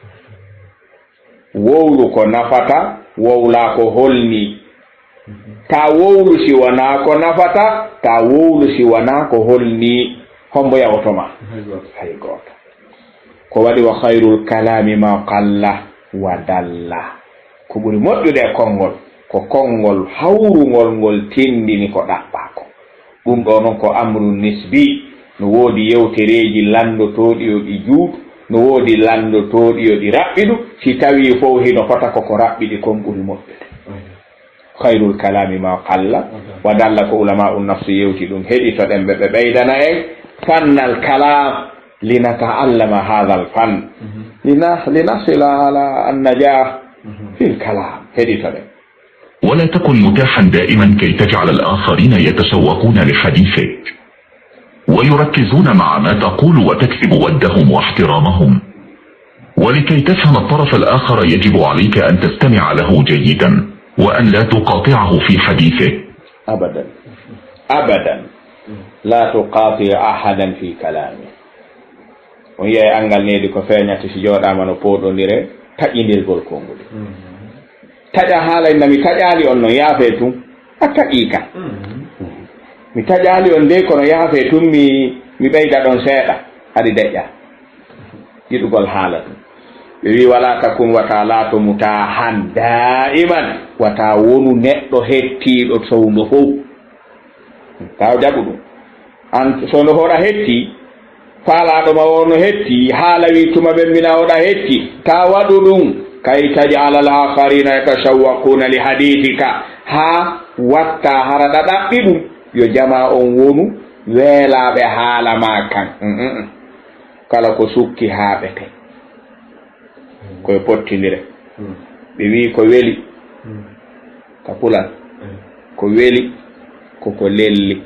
wowlu ko nafata wowla ko holni ta wowlu si wona ko nafata ta wowlu si wona ko holni hombo yawtoma hay goto ko waɗi wa khayrul kalami ma qalla wa dalla ko ɓuri moƴƴude konngol ko konngol hawrugol ngol tindini ko ɗaɓɓako ɗum ɗo noon ko amru nisbi no woodi yewtereji landotoɗi yo ɗi juutu no woodi landotoɗi yo ɗi raɓɓiɗu si tawi fof hino fota koko raɓɓiɗi kon ɓuri moƴƴude khayrul kalami ma qalla wa dalla ko ulama un nafsu yewti ɗum heɗitoɗen ɓe ɓeydana en fannal kalam linata'allama hadha al fan linasila ala annajah في الكلام هديتنا ولا تكن متاحا دائما كي تجعل الآخرين يتشوقون لحديثك ويركزون مع ما تقول وتكسب ودهم واحترامهم ولكي تفهم الطرف الآخر يجب عليك أن تستمع له جيدا وأن لا تقاطعه في حديثه أبدا أبدا لا تقاطع أحدا في كلامه وهي أنجل نيدي كفاية تشجور أمانو بودو نيري taƴindirgol konngol taƴa haalayna mi taƴaali on no yaafe tun a taƴii ka mi taƴaali on nde kono yaafe tun mi ɓeyda ɗon seeɗa hadi deƴƴa yiɗugol haala tun ɓe wi wala takun wata laato mutahan daiman wata wonu neɗɗo hettiiɗo sowndo fof taw jaɓu ɗum an sowndo hoɗa hettii faalaɗo ma wonno hetti haala wi tuma ɓe mbina oɗa hetti ta waɗu ɗum kay taj'ala al-akharina yatashawwaquna li hadithika ha watta haraɗa ɗaɓɓi ɗum yo jama on wonu weelaɓe haala ma kan kala ko sukki haaɓete koye pottidire ɓe wi ko weli ka pulan ko weli koko lelli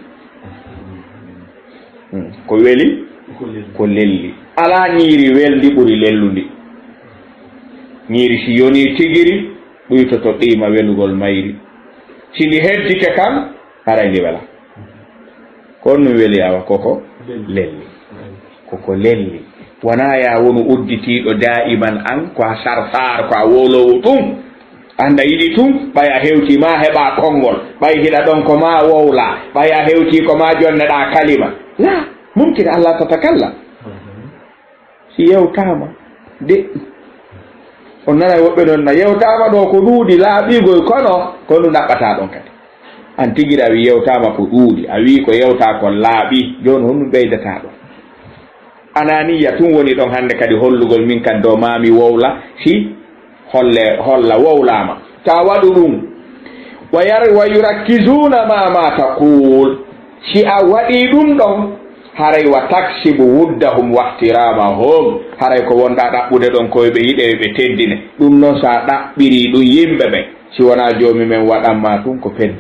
ko weli ko lelli ala ñiiri welndi ɓuri lellundi ñiiri si yoni tigiri ɗuytoto ɗima welugol mayri si ndi heddike kam haray ndi wela kon no weli awa koko lelli koko lelli wona ya wonu udditiɗo daiman an ko a sarsar ko a wolowo ɗum anda yiɗi tum ɓay a hewti ma heɓa konngol ɓay hiɗa ɗon ko ma wowla ɓay a hewti ko ma jonneɗa kalima la mumkin Allah tatakalla si yewtama de on nana woɓɓe noon na yewtama ɗo ko ɗuuɗi laaɓigoy kono kono ɗaɓɓata ɗon kadi an tigiɗa wi yewtama ko ɗuuɗi a wi ko yewta ko laaɓi joni honɗum ɓeydata ɗon ananiya tun woni ɗon hande kadi hollugol min kadi dow mami wowla si holla wowlama ta waɗu ɗum wa yurakkizuna ma taqul si a waɗi ɗum ɗon haray wa taksibu wuddahum wahtiramahum haray ko wonɗa ɗaɓɓude ɗon koye ɓe yiɗe ɓe teddine ɗum noon sa ɗaɓɓiri ɗum yimɓe ɓe si wona joomi men waɗanma tun ko peddi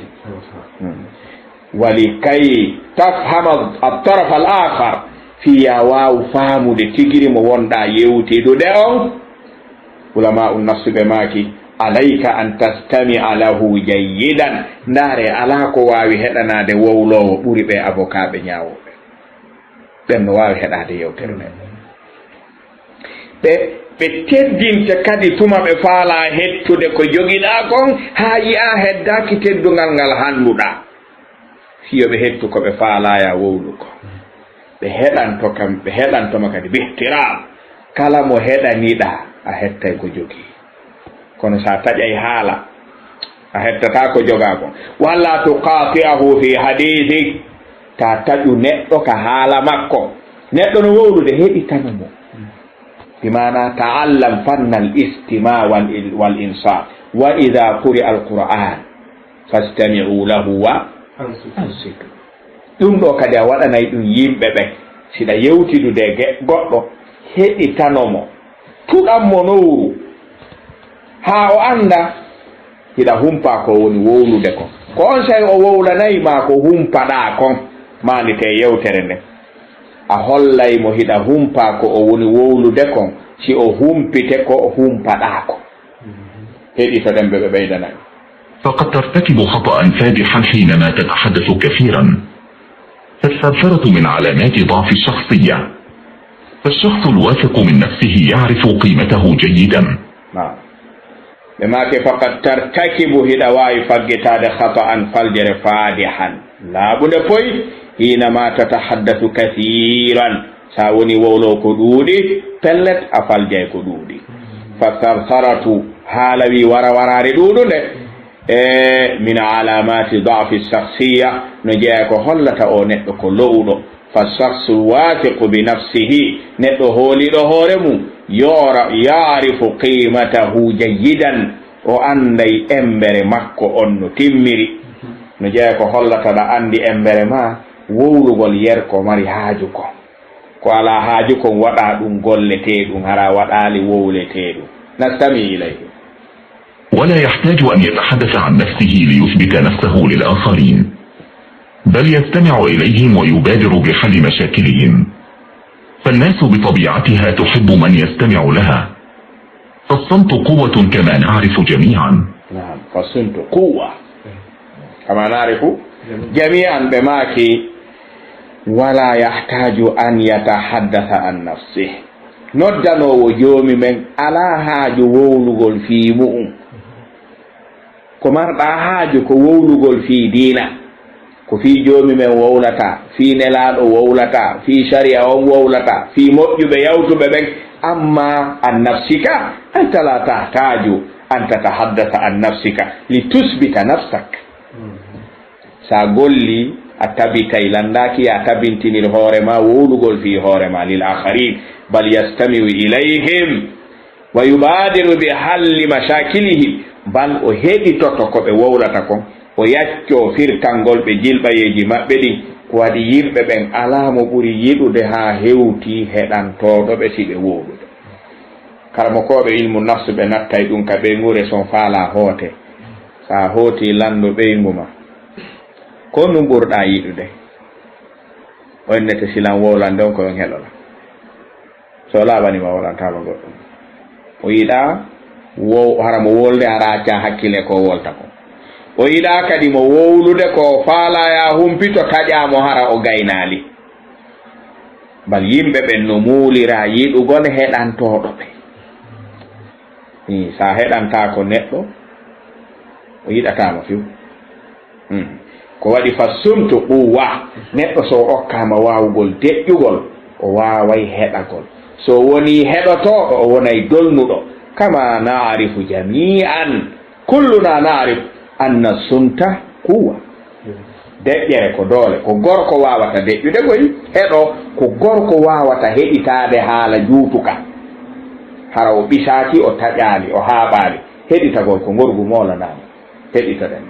wali kay tafhama altaraf al akhar fiya waw faamude tigiri mo wonɗa yewtidude on ulama un nafsuɓe maki alayka an tastamia lahu jayyidan ndaare ala ko wawi heɗanade wowlowo ɓuri ɓe avocat ɓe ñawoɓe ɓen no wawi heɗade yewtere men ɓe teddinte kadi tuma ɓe faala hettude ko jogiɗa kon ha yi'a heddaki teddungal ngal handuɗa fiyo ɓe hettu ko ɓe faalaya wowlu ko ɓe heɗantoma kadi bihtiram kala mo heɗaniɗa a hettay ko jogi kono sa taƴay haala a hettata ko joga kon walla tuqati'ahu fi hadithi ta taƴu neɗɗo ka haala makko neɗɗo no wowlude heɗitanomo bimana ta'allam fanna al-istima' wal insat wa idha quri'a al-qur'an fastami'u lahu wa ansitu ɗum ɗo kadi a waɗanay ɗum yimɓe ɓe siɗa yewtidude goɗɗo heɗitanomo tuɗanmo nowru ha o anda hiɗa humpa ko woni wowlude kon ko on say o wowlanayi ma ko humpaɗa kon mandite yewtere nde a hollaymo hiɗa humpa ko o woni wowlude kon si o humpite ko o humpaɗa ko heɗitoɗen ɓe ɓe ɓeydanayi. فقد ترتكب خطأ فادحا حينما تتحدث كثيرا. فالثرثرة من علامات ضعف الشخصية، فالشخص الواثق من نفسه يعرف قيمته جيدا. نعم بما فقد ترتكب هدواي فقتاد خطأ فالجر فادحا لا بد فوي حينما تتحدث كثيرا ساوني وولو كدودي تلت أفالجي كدودي فالثرثرة حالوي وراري دودو من علامات ضعف الشخصية نجاك هلة أو نتك لؤلؤ فالشخص الواثق بنفسه نتهولي لهورمو يعرف قيمته جيدا وأندي أمبر مكو أنو تمري نجاك هلة دا أندي أمبر ما wowlugol yerko mari haaju ko ko ala haaju kon waɗa ɗum golleteɗum hara waɗali wowleteɗum nastami ilayhi. ولا يحتاج أن يتحدث عن نفسه ليثبت نفسه للآخرين، بل يستمع إليهم ويبادر بحل مشاكلهم، فالناس بطبيعتها تحب من يستمع لها، فالصمت قوة كما نعرف جميعا. نعم فالصمت قوة كما نعرف جميعا بماكي ولا يحتاج أن يتحدث عن نفسه نودانو جومي من على حاجة وولغول في مؤم كمار حاجة كو وولغول في دينا كو في جومي من وولتا في نلال وولتا في شريعة وولتا في مؤجب يوتو ببك أما عن نفسك أنت لا تحتاج أن تتحدث عن نفسك لتثبت نفسك سأقولي أتبي كيلانداكي أتبنتني الهورما وولغول في هورما للآخرين بل يستمع إليهم ويبادر بحل مشاكلهم بل أهدي تتوكب وولتكم ويأتو فرقانغول بجلبا يجي مبدي وادي يمبه بن علامو بوري يدوده ها هewti heɗantoɗo ɓe siɓe wowlude karamokoɓe ilmu nafsu ɓe nattay ɗum ka ɓeygure son faala hoote sa hooti landu ɓeygu ma ko ɗum ɓurɗa yiɗude onnete silan wowlande on koyon heɗola so laaɓanima wolantama goɗɗum o yiɗa haramo wolde ara acca hakkille ko wolta ko o yiɗa kadi mo wowlude ko faalaya humpito taƴamo hara o gaynali bal yimɓe ɓen no muulira yiɗugol heɗantoɗo ɓe sa heɗanta ko neɗɗo o yiɗatama fiw ko waɗi fa sumtu quwwa neɗɗo so okkama wawugol deƴƴugol o waway heɗagol so woni heɗotoɗo o wonay dolnuɗo kama na'rifu jami'an kulluna na'rif anna sumta quwwa deƴƴere ko doole ko gorko wawata deƴƴude goyi heɗo ko gorko wawata heɗitade haala juutuka hara o ɓisaki o taƴali o haaɓali heɗitagol ko gorgu molanama heɗitoɗen.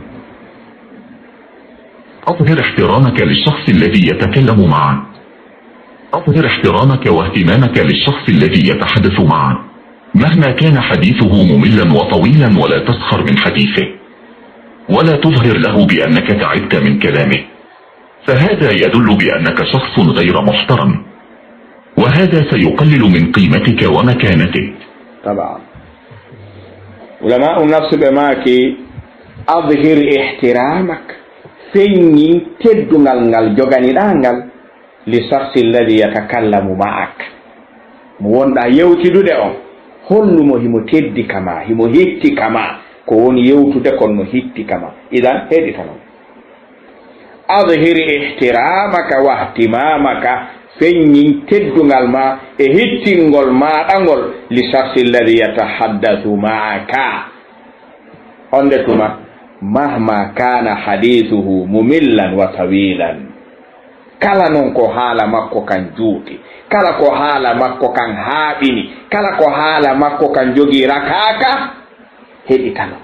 أظهر احترامك للشخص الذي يتكلم معك، أظهر احترامك واهتمامك للشخص الذي يتحدث معك مهما كان حديثه مملا وطويلا، ولا تسخر من حديثه ولا تظهر له بأنك تعبت من كلامه، فهذا يدل بأنك شخص غير محترم، وهذا سيقلل من قيمتك ومكانتك. طبعا علماء النفس بماكي أظهر احترامك فيني تدنال نال جوغاني دانغال للشخص الذي يتكلم معك mo wonɗa yewtidude on hollumo himo teddi kama himo hitti kama ko woni yewtude kon no hitti kama idan heɗitanon adhir ihtiramaka wa ihtimamaka feññin teddungal ma e hittingol maɗangol li shakhsi alladi yatahaddathu maaka onde tuma mahma kana hadithuhu mumillan wa tawilan kala non ko haala makko kan juuti kala ko haala makko kan haaɓini kala ko haala makko kan jogii rakaka heɗitano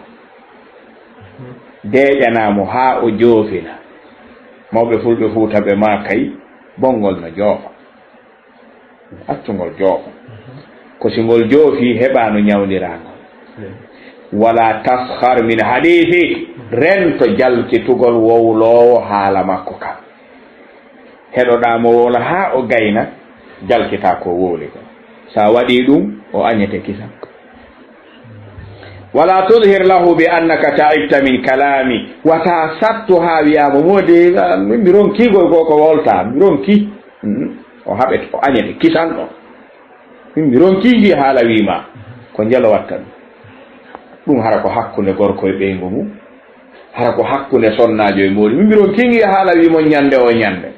deƴanamo ha o joofina mawɓe fulɓe fuutaɓe ma kay bongol no joofa accugol joofa ko singol joofi heɓa no ñawdirangol wala tashar min hadithi rento jalkitugol wowlowo haala makko kam heɗoɗamo wowla ha o gayna jalkita ko wowli ko sa waɗi ɗum o añete kisan wala tudhir lahu bi annaka ta'ibta min kalami wata sattu ha wiyamo modi mi ronkigol go ko wolta mi ronki o haɓet o añete kisan ɗo mi ronkigi haala wima ko jelo watta ɗum hara ko hakkunde gorko e ɓeygu mum hara ko hakkunde sonnajo e moɗi mi ronkigi haala wimo ñande o ñande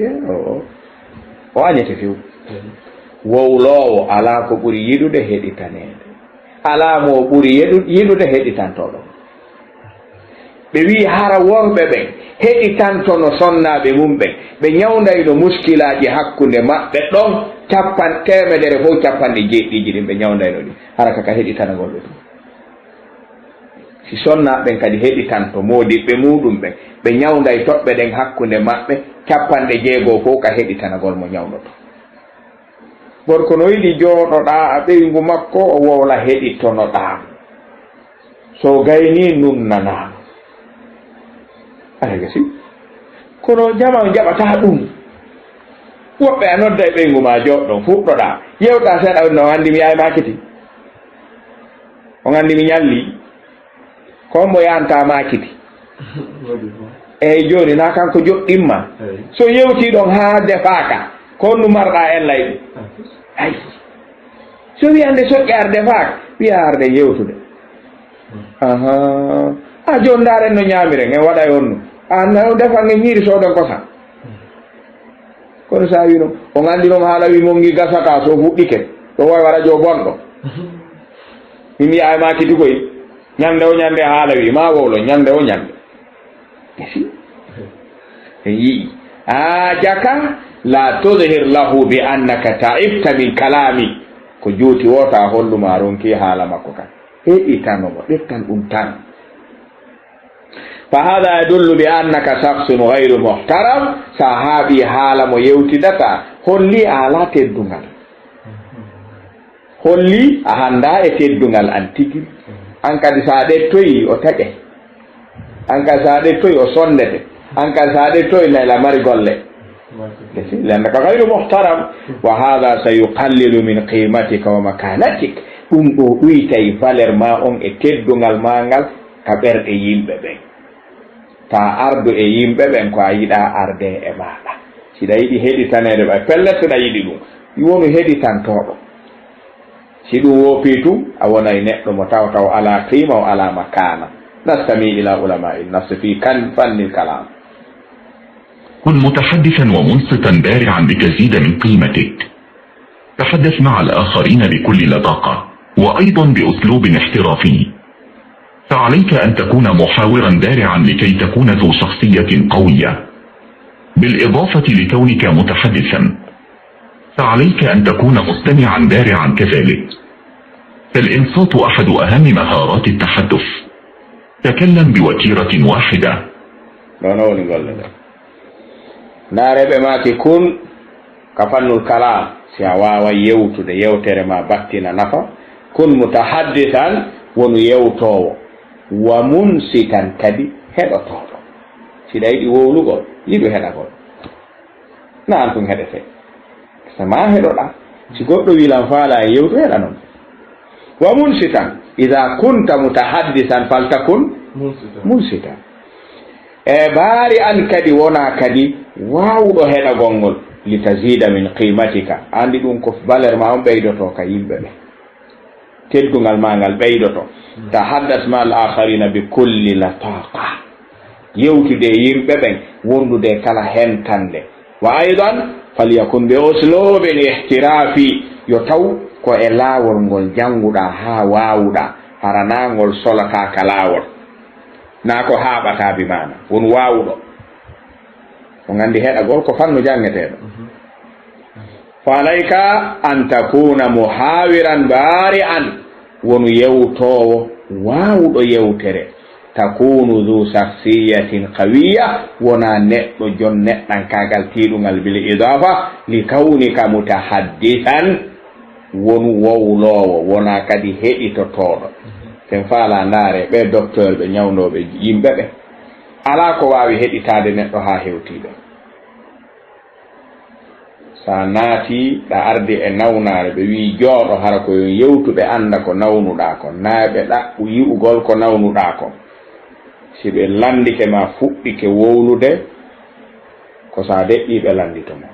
o añete few wowlowo ala ko ɓuri yiɗude heɗitanede ala mo ɓuri yiɗude heɗitantoɗo ɓe wi hara worɓe ɓen heɗitantono sonnaɓe mum ɓen ɓe ñawdayno muskilaji hakkunde maɓɓe ɗon 100 fof 90 ɗin ɓe ñawdayno ɗi hara kaka heɗitanagol ɓe ɗum si sonnaɓen kadi heɗitanto modiɓɓe muɗum ɓen ɓe ñawday toɓɓe ɗen hakkunde maɓɓe 60 fof ka heɗitanagol mo ñawdoto gorko no yiɗi jooɗoɗa ɓeygu makko o wowla heɗitonoɗa so gayni nunnanama aɗa gasi kono jama jaɓata ɗum woɓɓe a nodda e ɓeygu ma joɗɗon fuɗɗoɗa yewɗa seeɗa no andi mi yawi makiti on andi mi ñalli ko mo yanta makiti eyyi joni na kanko joɗɗimma so yewtiɗon ha defaka ko nu marɗa en layɓe ay so wiyande soƴƴi arde faak wiya arde yewtude a joni ndaren no ñamiren en waɗa on nu a defange ñiiri soɗon kosa kono sa wino o gandi noon haala wi mongi gasata so fuɗɗike ɗo wowa radio bonɗo min wiya ma kiti koy ñande o ñande haala wi ma wowlo ñande o ñande e yii a jaka la tudhir lahu bi annaka ta'ibta min kalami ko juuti wota holluma ronki haala makko kan heɗitanomo ɗettan ɗum tan fa hada yadullu bi annaka shakhsun ghayru muhtaram sa haaɓi haala mo yewtidata holli a ala teddungal holli a handa e teddungal an tigi an kadi sa ɗettoyi o taƴe an kadi sa ɗettoyi o sondete an kadi sa ɗettoyi nayla mari golle لأنك غير محترم وهذا سيقلل من قيمتك ومكانتك ويتي فالر ما on e teddungal mangal ka ɓerɗe yimɓe ɓen ta ardu e yimɓe ɓen ko a yiɗa arde e maɗa siɗa yiɗi heɗitanede ɓa pellettoɗa yiɗi ɗum wonu heɗitantoɗo si ɗum wopi tum a wonay neɗɗo mo taw ala qima o ala makana nastami ila ulama il nafs fi kan fanni kalam كن متحدثا ومنصتا بارعا لتزيد من قيمتك. تحدث مع الآخرين بكل لطاقة وأيضا بأسلوب احترافي. فعليك أن تكون محاورا بارعا لكي تكون ذو شخصية قوية. بالإضافة لكونك متحدثا فعليك أن تكون مستمعا بارعا كذلك. فالإنصات أحد أهم مهارات التحدث. تكلم بوتيرة واحدة. naareɓe maaki kun ka fannul kalam si a wawa yewtude yewtere ma battina nafa kun mutahaddisan wonu yewtowo wa munsitan kadi heɗotoɗo siɗa yiɗi wowlugol yiɗu heɗagol na an tun heɗete so ma heɗoɗa si goɗɗo wilan faala e yewtu heɗa noon wa munsitan ida kunta mutahaddisan faltakun munsitan e baari an kadi wona kadi wawɗo heɗagol ngol litazida min qimatika andi ɗum ko valeur ma on ɓeydoto ka yimɓe ɓe teddugal ma ngal ɓeydoto tahaddas ma al akharina bi kulli lataqa yewtude yimɓe ɓen wondude kala hentande wa aidan falyakun bi uslubin ihtirafi yo taw ko e laawol ngol jannguɗa ha wawuɗa harana ngol solata ka laawol na ko haɓata bi mana won wawuɗo o gandi heɗagol ko fanno jangeteɗo fa alayka an takuna muhawiran bari'an wonu yewtowo wawuɗo yewtere takunu dhu shakhsiyatin qawiya wona neɗɗo jon neɗɗankagal tiɗugal bil idafa li kawnika mutahaddisan wonu wowlowo wona kadi heɗitotoɗo sen faala ndaare ɓe docteur ɓe ñawnoɓe yimɓe ɓe ala ko wawi heɗitade neɗɗo ha hewtiɗo sa naati ɗa ardi e nawnare ɓe wi jooɗo hara ko yewtuɓe anda ko nawnuɗa ko naaɓe ɗaɓɓu yi'ugol ko nawnuɗa ko si ɓe landike ma fuɗɗike wowlude ko sa deƴƴiɓe landitoma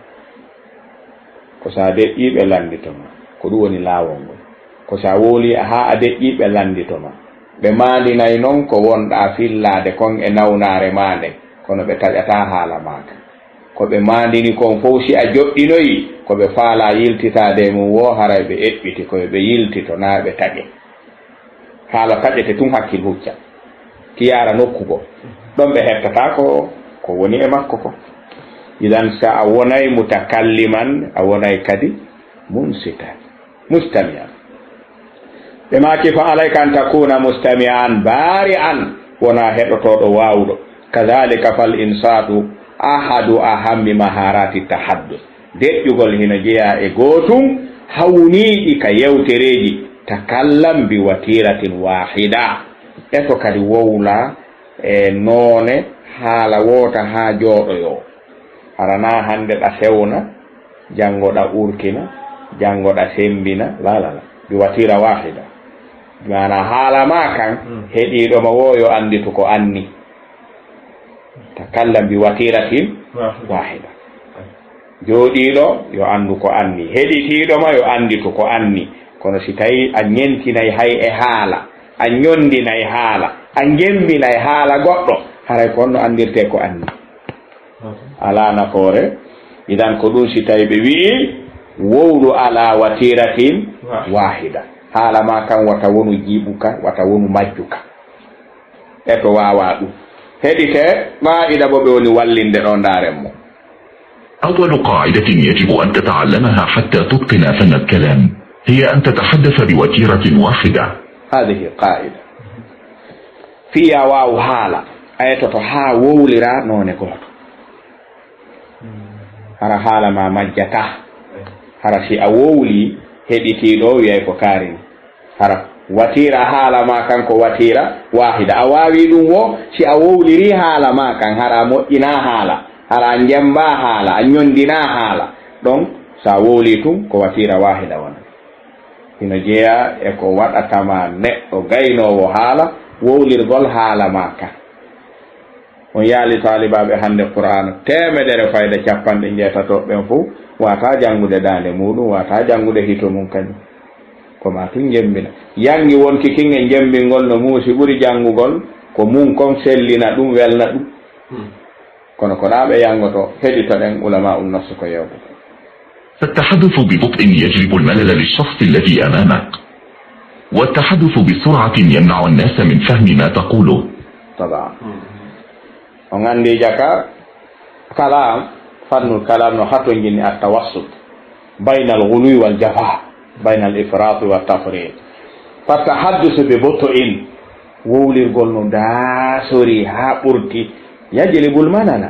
ko sa deƴƴiɓe landitoma ko ɗum woni laawol ngol ko sa wowli ha a deƴƴiɓe landitoma ɓe mandinayi noon ko wonɗa fillade kon e nawnare ma nde kono ɓe taƴata haala maka ko ɓe mandini kon fof si a joɗɗinoyi ko ɓe faala yiltitade mum wo haray ɓe eɓɓiti koye ɓe yiltito na ɓe taƴe haala taƴete tun hakkil hucca tiyara nokkugo ɗon ɓe hettata ko woni e makko ko idan sa a wonay mutakalliman a wonay kadi mustami'an ɓe maki fa alayka an takuna mustami'an bari'an wona heɗotoɗo wawuɗo kadhalika fal insatu ahadu ahammi maharati tahaddus deƴƴugol hino jeeya e gootum hawniɗi ka yewtereji takallam bi watiratin wahida eto kadi wowla e noone haala woota ha jooɗoyo harana hande ɗa fewna janngo ɗa urkina janngo ɗa sembina lalala bi watira wahida mana haala ma kan heɗiɗoma woyo anditu ko anni takallam bi watiratin wahida jooɗiɗo yo andu ko anni heɗitiɗoma yo anditu ko anni kono si tawi a ñentinayi hay e haala a ñondinayi haala a jembinayi haala goɗɗo haray ko onno andirte ko anni ala nafoore idan ko ɗum si tawi ɓe wi'i wowlu ala watiratin wahida haala ma kan wata wonu jiiɓuka wata wonu majjuka e to wawa ɗum heɗite qa'ida bo ɓe woni wallinde ɗo ndaren mo أول قاعدة يجب أن تتعلمها حتى تتقن فن الكلام هي أن تتحدث بوتيرة واحدة. هذه قاعدة فيها واو حالة أيتو ها وولرا نوني قوتو هرا حالة ما مجتا هرا شي أولي هدتي دو يأيكو كارين هرا watira haala ma kan ko watira wahida a wawi ɗum wo si a wowliri haala ma kan hara moƴƴina haala hara jamba haala a ñondina haala donc sa wowli tum ko watira wahida wona hino jeeya e ko waɗatama neɗɗo gaynowo haala wowlirgol haala ma kan on yaali talibaɓe hande qur'an temedere fayda capanɗe jeetatoɓen fof wata janngude dande muɗum wata janngude hito mum kañum koma tun jembina yangi wonki kinge jembingol no muusi ɓuri janngugol ko mum kon sellina ɗum welna ɗum kono ko ɗaɓe yangoto heɗitoɗen ulama nafsu ko yewta فالتحدث ببطء يجلب الملل للشخص الذي أمامك والتحدث بسرعة يمنع الناس من فهم ما تقوله طبعا وعندي جاكا كلام فن الكلام نحط جني التوسط بين الغلو والجفاء بين الإفراط والتفريط فالتحدث ببطء وولي القول داسوري ها أرتي يجلب الملل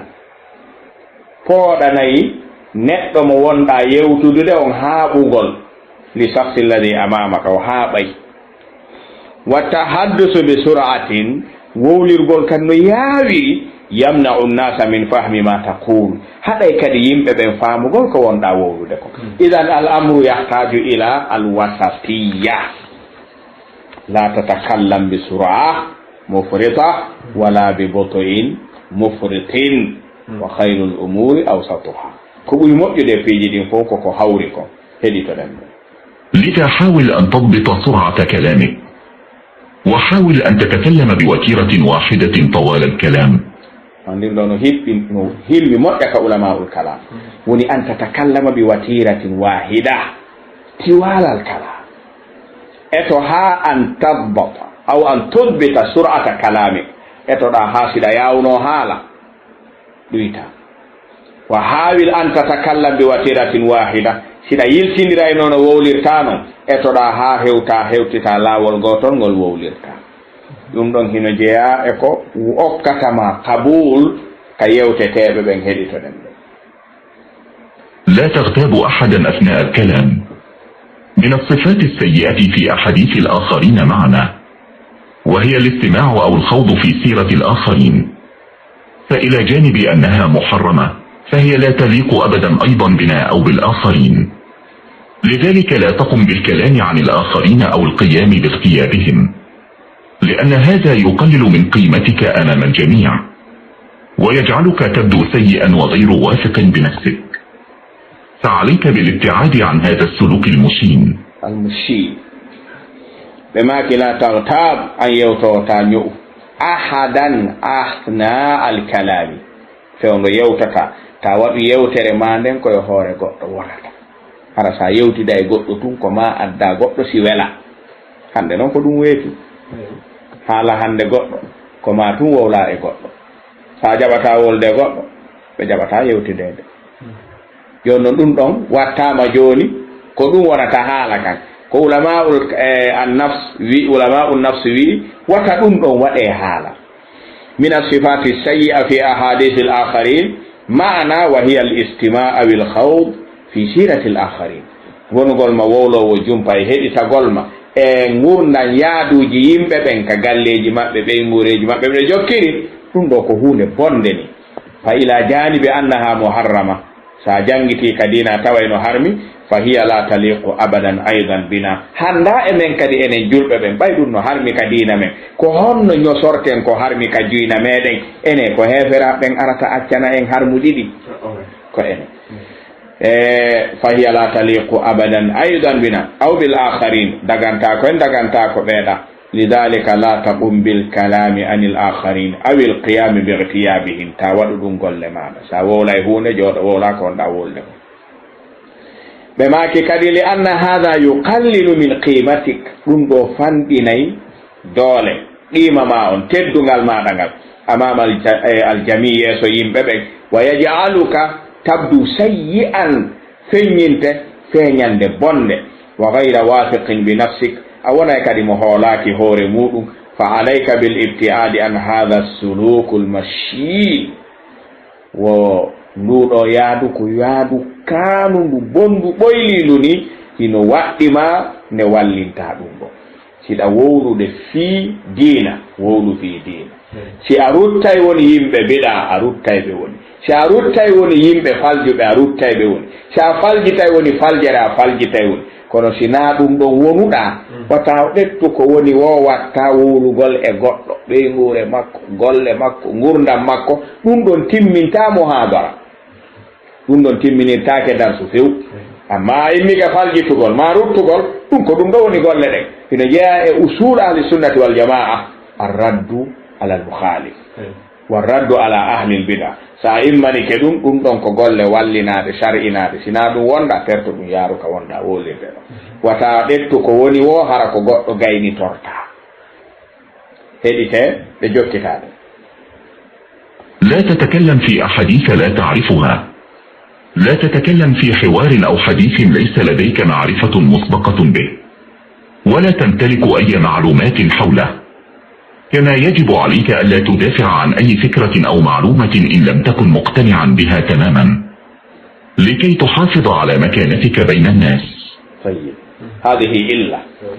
فودناي neɗɗo mo wonɗa yewtudude on haaɓugol li shakhsi alladi amamaka o haaɓay wa tahaddusu bi sur'atin wowlirgol kan no yaawiri yamna'u nnasa min fahmi ma taqul haɗay kadi yimɓe ɓen faamugol ko wonɗa wowlude ko idan al amru yahtaju ila al wasatiyya la tatakallam bi sur'a mufrita wala bi but'in mufritin wa khayrul umuri awsatuha ko ɓuri moƴƴude piiji ɗin fof koko hawri ko heɗitoɗen ɗum. لذا حاول أن تضبط سرعة كلامك وحاول أن تتكلم بوتيرة واحدة طوال الكلام. andin ɗo no hilmi moƴƴa ka ulama'ul kalam woni an tatakallama bi watiratin wahida tiwalal kalam eto ha an tabbata aw an tudbita sur'ata kalamik etoɗa ha siɗa yawno haala ɗuyta wa hawil an tatakallam bi watiratin wahida siɗa yiltiniray noon wowlirta noon etoɗa ha hewtita laawol gotol ngol wowlirta ɗum ɗon hino jeeya e ko okkatama qabul ka yewteteɓe ɓen heɗitoɗen ɓe. لا تغتاب أحدا أثناء الكلام. من الصفات السيئة في أحاديث الآخرين معنا وهي الاستماع أو الخوض في سيرة الآخرين، فإلى جانب أنها محرمة فهي لا تليق أبدا أيضا بنا أو بالآخرين. لذلك لا تقم بالكلام عن الآخرين أو القيام باغتيابهم، لأن هذا يقلل من قيمتك أمام الجميع ويجعلك تبدو سيئا وغير واثق بنفسك. فعليك بالابتعاد عن هذا السلوك المشين. بماك لا تغتاب أن يوتوتانيو أحدا أثناء الكلام فيونو يوتتا تاوات يوتر ماندن كو يهوري غوتو ورata hara sa yewtida e goɗɗo tun ko ma adda goɗɗo si wela hande noon ko ɗum weeti haala hande goɗɗo ko ma tun wowla e goɗɗo sa jaɓata wolde goɗɗo ɓe jaɓata yewtidede joni noon ɗum ɗon wattama joni ko ɗum wonata haala kan ko ulama'ul an-nafs wi ulama'un nafs wi wata ɗum ɗon waɗe haala min as-sifati sayyi'a fi ahadith al-akharin ma'ana wa hiya al-istima' aw al-khawd fi sirati al-akharin wonugol ma wowlowo jumpa e heɗitagol ma e gurdan yaaduji yimɓe ɓen ka galleji maɓɓe ɓe ngureji maɓɓe ɓe jokkiri ɗum ɗo ko hunde bonde ni fa ila janibi annaha muharrama sa jangiti ka dina tawayno harmi fa hiya la taliqu abadan aidan bina handa e men kadi enen julɓe ɓen ɓay ɗum no harmi ka dina men ko honno ñosorten ko harmi ka juyna meɗen ene ko hefera ɓen arata accana en harmu ɗiɗi ko ene fa hiya la taliqu abadan aidan bina aw bil akharin daganta ko en daganta ko ɓeeɗa lidhalika la taqum bil kalami anil akharin aw il qiyami bi irtiyabihim ta waɗu ɗum golle maɗa sa wowlay hunde jooɗo wowla ko wonɗa wolde ko ɓe maki kadi li anna hada yuqallilu min qimatik ɗum ɗo fanɗinayi doole qima ma on teddugal maɗa ngal amama aljami yeeso yimɓe ɓen wa yaj'aluka tabdu sayyi'an feññinte feeñande bonde wa gayra wafiqin bi nafsik a wonay kadi mo hoolaki hoore muɗum fa alayka bil ibtiadi an hada suluku lmashii wo nduɗo yaadu ko yaadu kaanu ndu bondu ɓoylindu ni hino waɗɗima nde wallinta ɗum ɗo siɗa wowlude fii diina wowlu fii diina si a ruttay woni yimɓe biɗa a ruttay ɓe woni si a ruttay woni yimɓe faljuɓe a ruttay ɓe woni si a faljitay woni faljere a faljitay woni kono sina ɗum ɗon wonuɗa wata ɗettu ko woni wo watta wowlugol e goɗɗo ɓeygure makko golle makko gurdam makko ɗum ɗon timmintamo ha dora ɗum ɗon timminirtake darsu few amma immika faljitugol ma ruttugol ɗum ko ɗum ɗo woni golle ɗen ino jeeya e usul ahli sunnati wal jamaa arraddu ala al-mukhalif warraddu ala ahli al-bid'a sa immanike ɗum ɗum ɗon ko golle wallinade shar'inade sina ɗum wonda perto ɗum yaaruka wonda wolirde ɗo wata ɗettu ko woni wo hara ko goɗɗo gayni torta heɗite ɓe jokkitade. لا تتكلم في أحاديث لا تعرفها. لا تتكلم في حوار أو حديث ليس لديك معرفة مسبقة به ولا تمتلك أي معلومات حوله، كما يجب عليك ألا تدافع عن أي فكرة أو معلومة إن لم تكن مقتنعا بها تماما لكي تحافظ على مكانتك بين الناس. طيب هذه إلا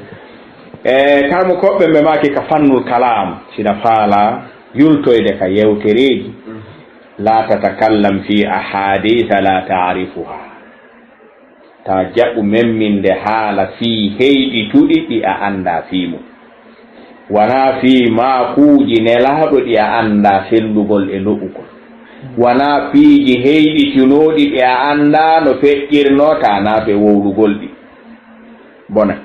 كانوا كوبن بماكي كفن الكلام سيدا فالا يلتو إذا يوتريج لا تتكلم في أحاديث لا تعرفها تجأ من دهال في هيدي تودي أندا فيمو wana fi ma kuuji nelaaɗo ɗi a annda fellugol e loɓugol wana piiji heyɗitinoɗi ɗe a annda no feƴƴirno ta nafe wowlugol ɗi bona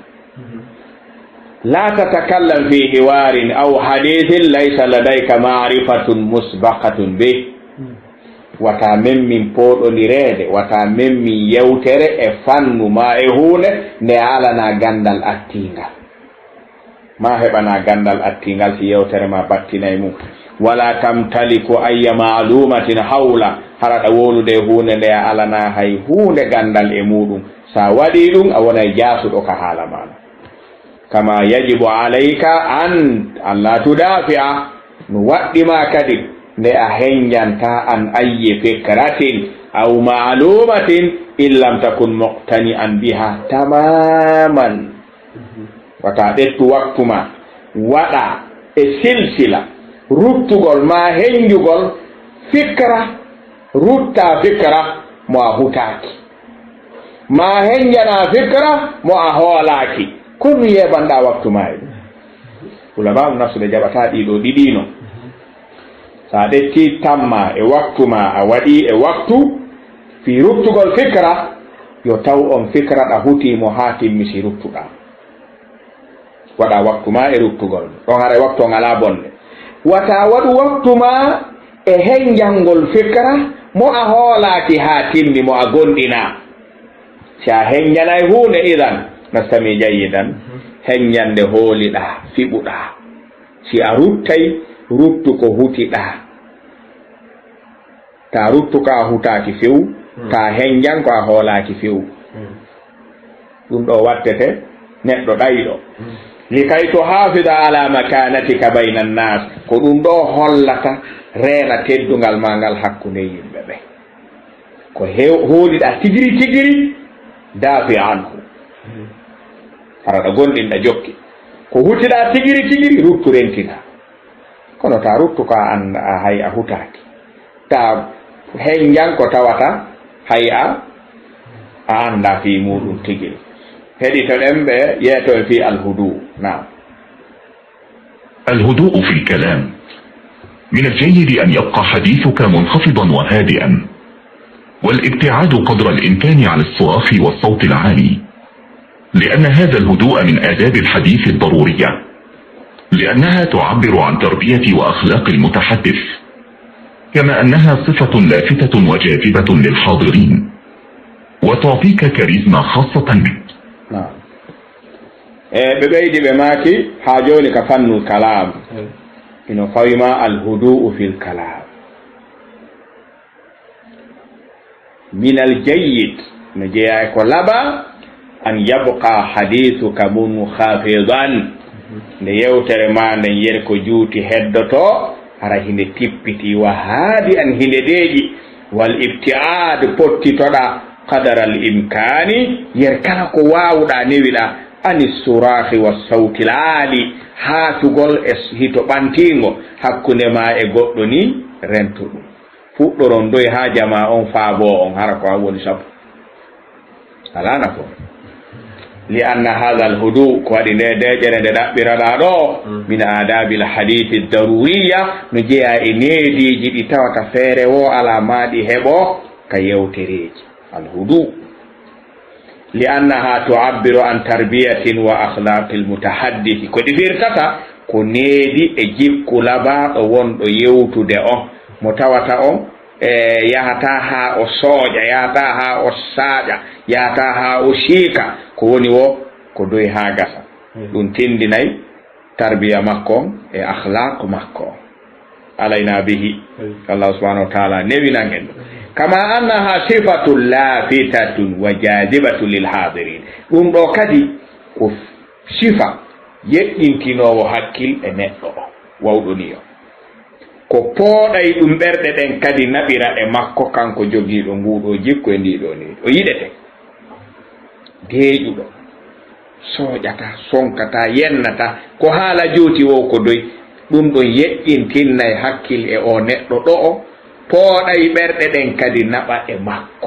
la tatakallam fi hiwarin aw hadithin laysa ladayka marifatun musbaqatun be wata memmin poɗonirede wata memmin yewtere e fannu ma e hunde nde alana gandal attingal ma heɓana gandal attingal si yewtere ma battinay mum wala tamtaliku ayya maalumatin hawla haraɗa wolude hunde nde a alana hay hunde gandal e muɗum sa waɗi ɗum a wonay jasuɗo ka haala maɗa kama yajibu alayka an alla tudafi'a no waɗɗima kadi nde a heñjanta an ayye fikratin aw maalumatin in lam takun muqtani an biha tamaman wata ɗettu waktu ma waɗa e silsila ruttugol ma heñjugol fikra rutta fikra mo a hutaki ma heñjana fikra mo a hoolaki kono yeɓanɗa waktu ma e ɗum ulama nafsude jaɓata ɗiɗo ɗiɗino sa ɗetti tamma e waktu ma a waɗi e waktu fi ruttugol fikra yo taw on fikra ɗa hutimo ha timmisi ruttuɗa waɗa waktu ma e ruttugol ɗon hara waktu on ala bonde wata waɗu waktu ma e heñjangol fikra mo a hoolaki ha timmi mo a gonɗina si a heñjanay hunde idan nastami jayidan heññande hooliɗa fiɓuɗa si a ruttay ruttu ko hutiɗa ta ruttu ko a hutaki few ta heñjan ko a hoolaki few ɗum ɗo wattete neɗɗo ɗayɗo likay to hafida ala makanatika bayna nnas ko ɗum ɗo hollata reena teddungal ma ngal hakkunde yimɓe ɓe ko hooliɗa tigiri tigiri daafi anhu haraɗa gonɗinɗa jokki ko hutiɗa tigiri tigiri ruttu rentina kono ta ruttu ko a anda hay a hutaki ta heñjan ko tawata hay a anda fi muɗum tigiri heɗito ɗen ɓe yeeto fi alhudu نعم. الهدوء في الكلام. من الجيد أن يبقى حديثك منخفضا وهادئا، والابتعاد قدر الإمكان عن الصراخ والصوت العالي، لأن هذا الهدوء من آداب الحديث الضرورية، لأنها تعبر عن تربية وأخلاق المتحدث، كما أنها صفة لافتة وجاذبة للحاضرين وتعطيك كاريزما خاصة بك. نعم. ببيدي بماكي حاجوني كفن الكلام إنه فيما الهدوء في الكلام من الجيد نجي كلابا أن يبقى حديثك منخفضا ليوتر ما نيركو جوتي هدتو هرا هند تيبتي وهادي أن هند ديجي والابتعاد بوتي تودا قدر الإمكان يركنكو واودا نيولا ani surahi wa sauti laali haatugol e hito ɓantingo hakkunde ma e goɗɗo ni rento ɗum fuɗɗoron doy ha jama on faabo on hara ko ha woni sabu alana ko li anna hadha alhudu ko waɗi nde deƴere nde ɗaɓɓiraɗa ɗo min adabi alhadithi daruriya no jeeya e neediji ɗi tawata feere wo ala maɗi heɓo ka yewtereji alhudu لأنها تعبر عن تربية وأخلاق المتحدث كودي فيرتاتا كو نيدي اجيب كولابا وون دو يوتو دي او متاواتا او ياتاها او سوجا ياتاها او ساجا ياتاها او شيكا كو وني wo ko doy ha gasa dum tindinay tarbiya makko e akhlaq makko alayna bihi Allah subhanahu wa ta'ala newina ngel كما أنها صفة لافتة وجاذبة للحاضرين دو كدي صفة يتنكينو حكيل انيدو وودونيو ko pooɗay ɗum ɓerɗe ɗen kadi naɓira e makko kanko jogiiɗo nguuɗo jikko e ndiɗo ni o yiɗete deeƴuɗo sooƴata sonkata yennata ko haala jooti wo ko doy ɗum ɗon yeƴƴintinnay hakkil e o neɗɗo ɗo o pooɗay ɓerɗe ɗen kadi naɓa e makko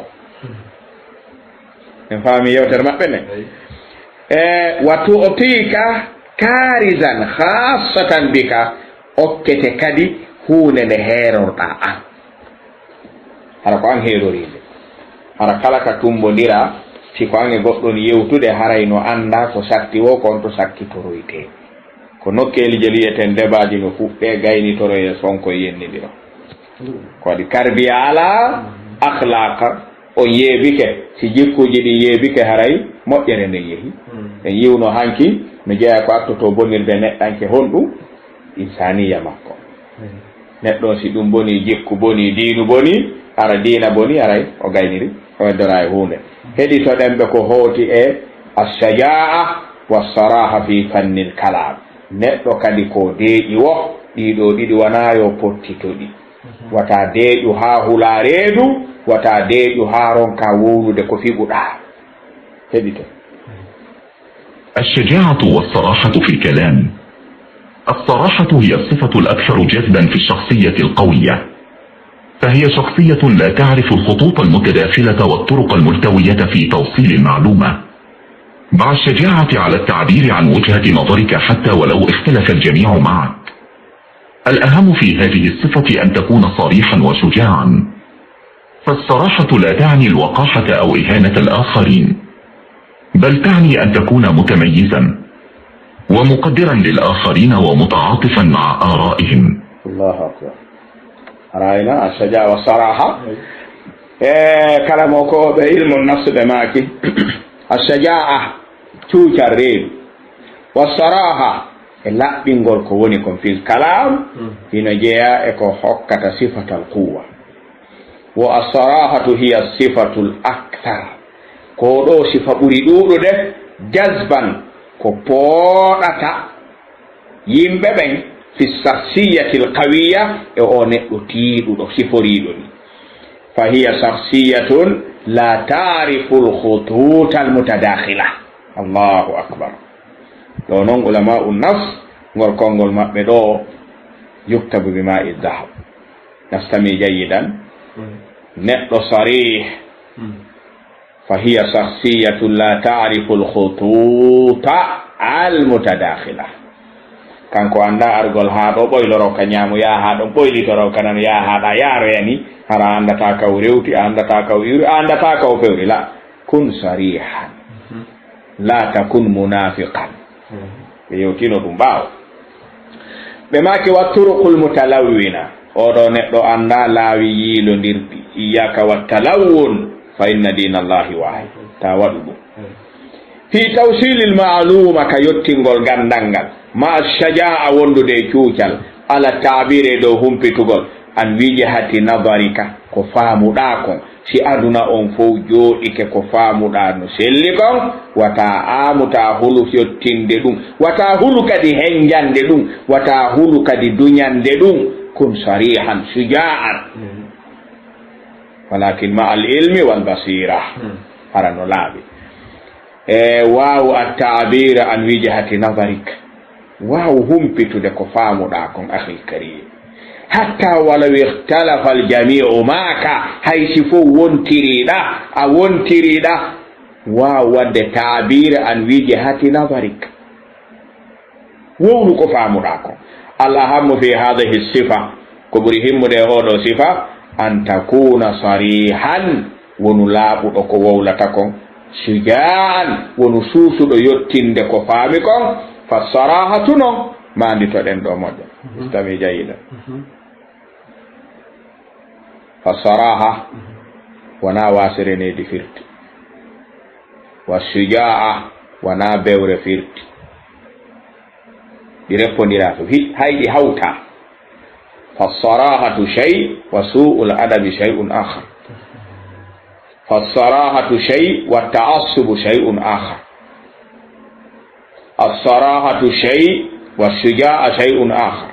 en faami yewtere maɓɓe ne wa tu'tika karizan khassatan bika okkete kadi huunde nde heerorɗa an hara ko an heerorinde hara kala ka tumbodira siko an e goɗɗon yewtude haray no anda ko sakti wo kon to sakkitoroyte ko nokkeli je wiyeten débaji no fuɗɗe gaynitoroye sonko yennidiro ko waɗi tarbiya ala akhlaqa on yeebike si jikkuji ɗi yeebike haray moƴƴere nde yeehi en yiwno hanki mi jeeya ko attoto bonirde neɗɗanke honɗum insaniya makko neɗɗo si ɗum boni jikku boni diinu boni ara diina boni aray o gayniri o weddora e hunde heɗitoɗen ko hooti e assajaa wassaraha fi fannil kalam neɗɗo kadi ko deeƴi wo ɗiɗo ɗiɗi wonayo pottitoɗi wata deeƴu ha hula reedu wata deeƴu ha ronka wowlude ko fiɓuɗa heɗito الشجاعة والصراحة في الكلام. الصراحة هي الصفة الأكثر جذبا في الشخصية القوية، فهي شخصية لا تعرف الخطوط المتداخلة والطرق الملتوية في توصيل المعلومة، مع الشجاعة على التعبير عن وجهة نظرك حتى ولو اختلف الجميع معك. الأهم في هذه الصفة أن تكون صريحا وشجاعا، فالصراحة لا تعني الوقاحة أو إهانة الآخرين، بل تعني أن تكون متميزا ومقدرا للآخرين ومتعاطفا مع آرائهم. الله أكبر. رأينا الشجاعة والصراحة كلامك بعلم النفس بماكي الشجاعة توجرين والصراحة لا بنقول كونكم في الكلام هنا جاء إكو حكة صفة القوة والصراحة هي الصفة الأكثر كودو صفة بريدو ده جذبا كبورة يمببن في الشخصية القوية أتيدو صفريدو فهي شخصية لا تعرف الخطوط المتداخلة. الله أكبر. لو نون علماء النفس نقول كونغول مبدو يكتب بماء الذهب. نستمع جيدا. نقل صريح فهي شخصية لا تعرف الخطوط المتداخلة. كان كو anda argol ha do boyloro ka nyaamu ya ha do boylitoro kanan ya ha da yaro yani hara anda ta ka rewti anda ta ka yuri anda ta ka fewri la kun sarihan la takun munafiqan be yotino dum baaw be make wa turuqul mutalawwina o do neddo anda laawi yilo ndirdi iyaka wa talawun fa inna dinallahi wahid tawadu fi tawsilil ma'luma ka yottingol gandangal ma shaja'a wondude cuucal ala tabire do humpitugol an wijhati nadarika ko faamuɗa kon si aduna on fof jooɗike ko faamuɗa no selli kon wata amuta hulu yottinde ɗum wata hulu kadi henjande ɗum wata hulu kadi duñande ɗum kun sarihan shuja'an walakin ma al ilmi wal basira harano laaɓi waaw at-ta'bir an wijhati nadarika waaw humpitude ko faamuɗa kon akhil karim hatta walaw ikhtalafa aljami'u maka haysi fo wontiriɗa a wontiriɗa waaw wadde ta'bir an wijhati nadarika wowru ko faamuɗa kon al ahammu fi hadhihi sifa ko ɓuri himmude oɗo sifa an takuna sarihan wonu laaɓuɗo ko wowlata kon shuja'an wonu suusuɗo yottinde ko faami kon fassarahatu no manditoɗen ɗo moƴƴo tami jayida fassaraha wona wasirenedi firti wa shuja'a wona bewre firti ɗi reppodira to hayɗi hawta fassarahatu shay wa su'ul adabi shay'un akhar fassarahatu shay wa ta'assubu shay'un akhar الصراحة شيء والشجاعة شيء آخر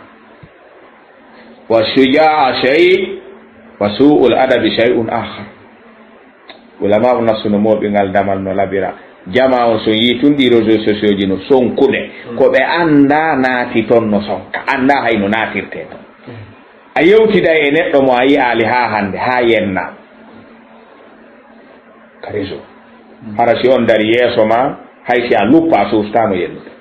والشجاعة شيء وسوء الأدب شيء آخر علماء النفس نمو بنال دمال نلابرا جماعة سنيتون دي رجو سوسيو جنو سون كده كوبي أندا ناتي تون نسون أندا هاي ناتي تيتون أيوتي دا ينت رمو أي آلها هند هاينا كاريزو هرسيون داري يسو ما haysi a luppa a sustamo yennude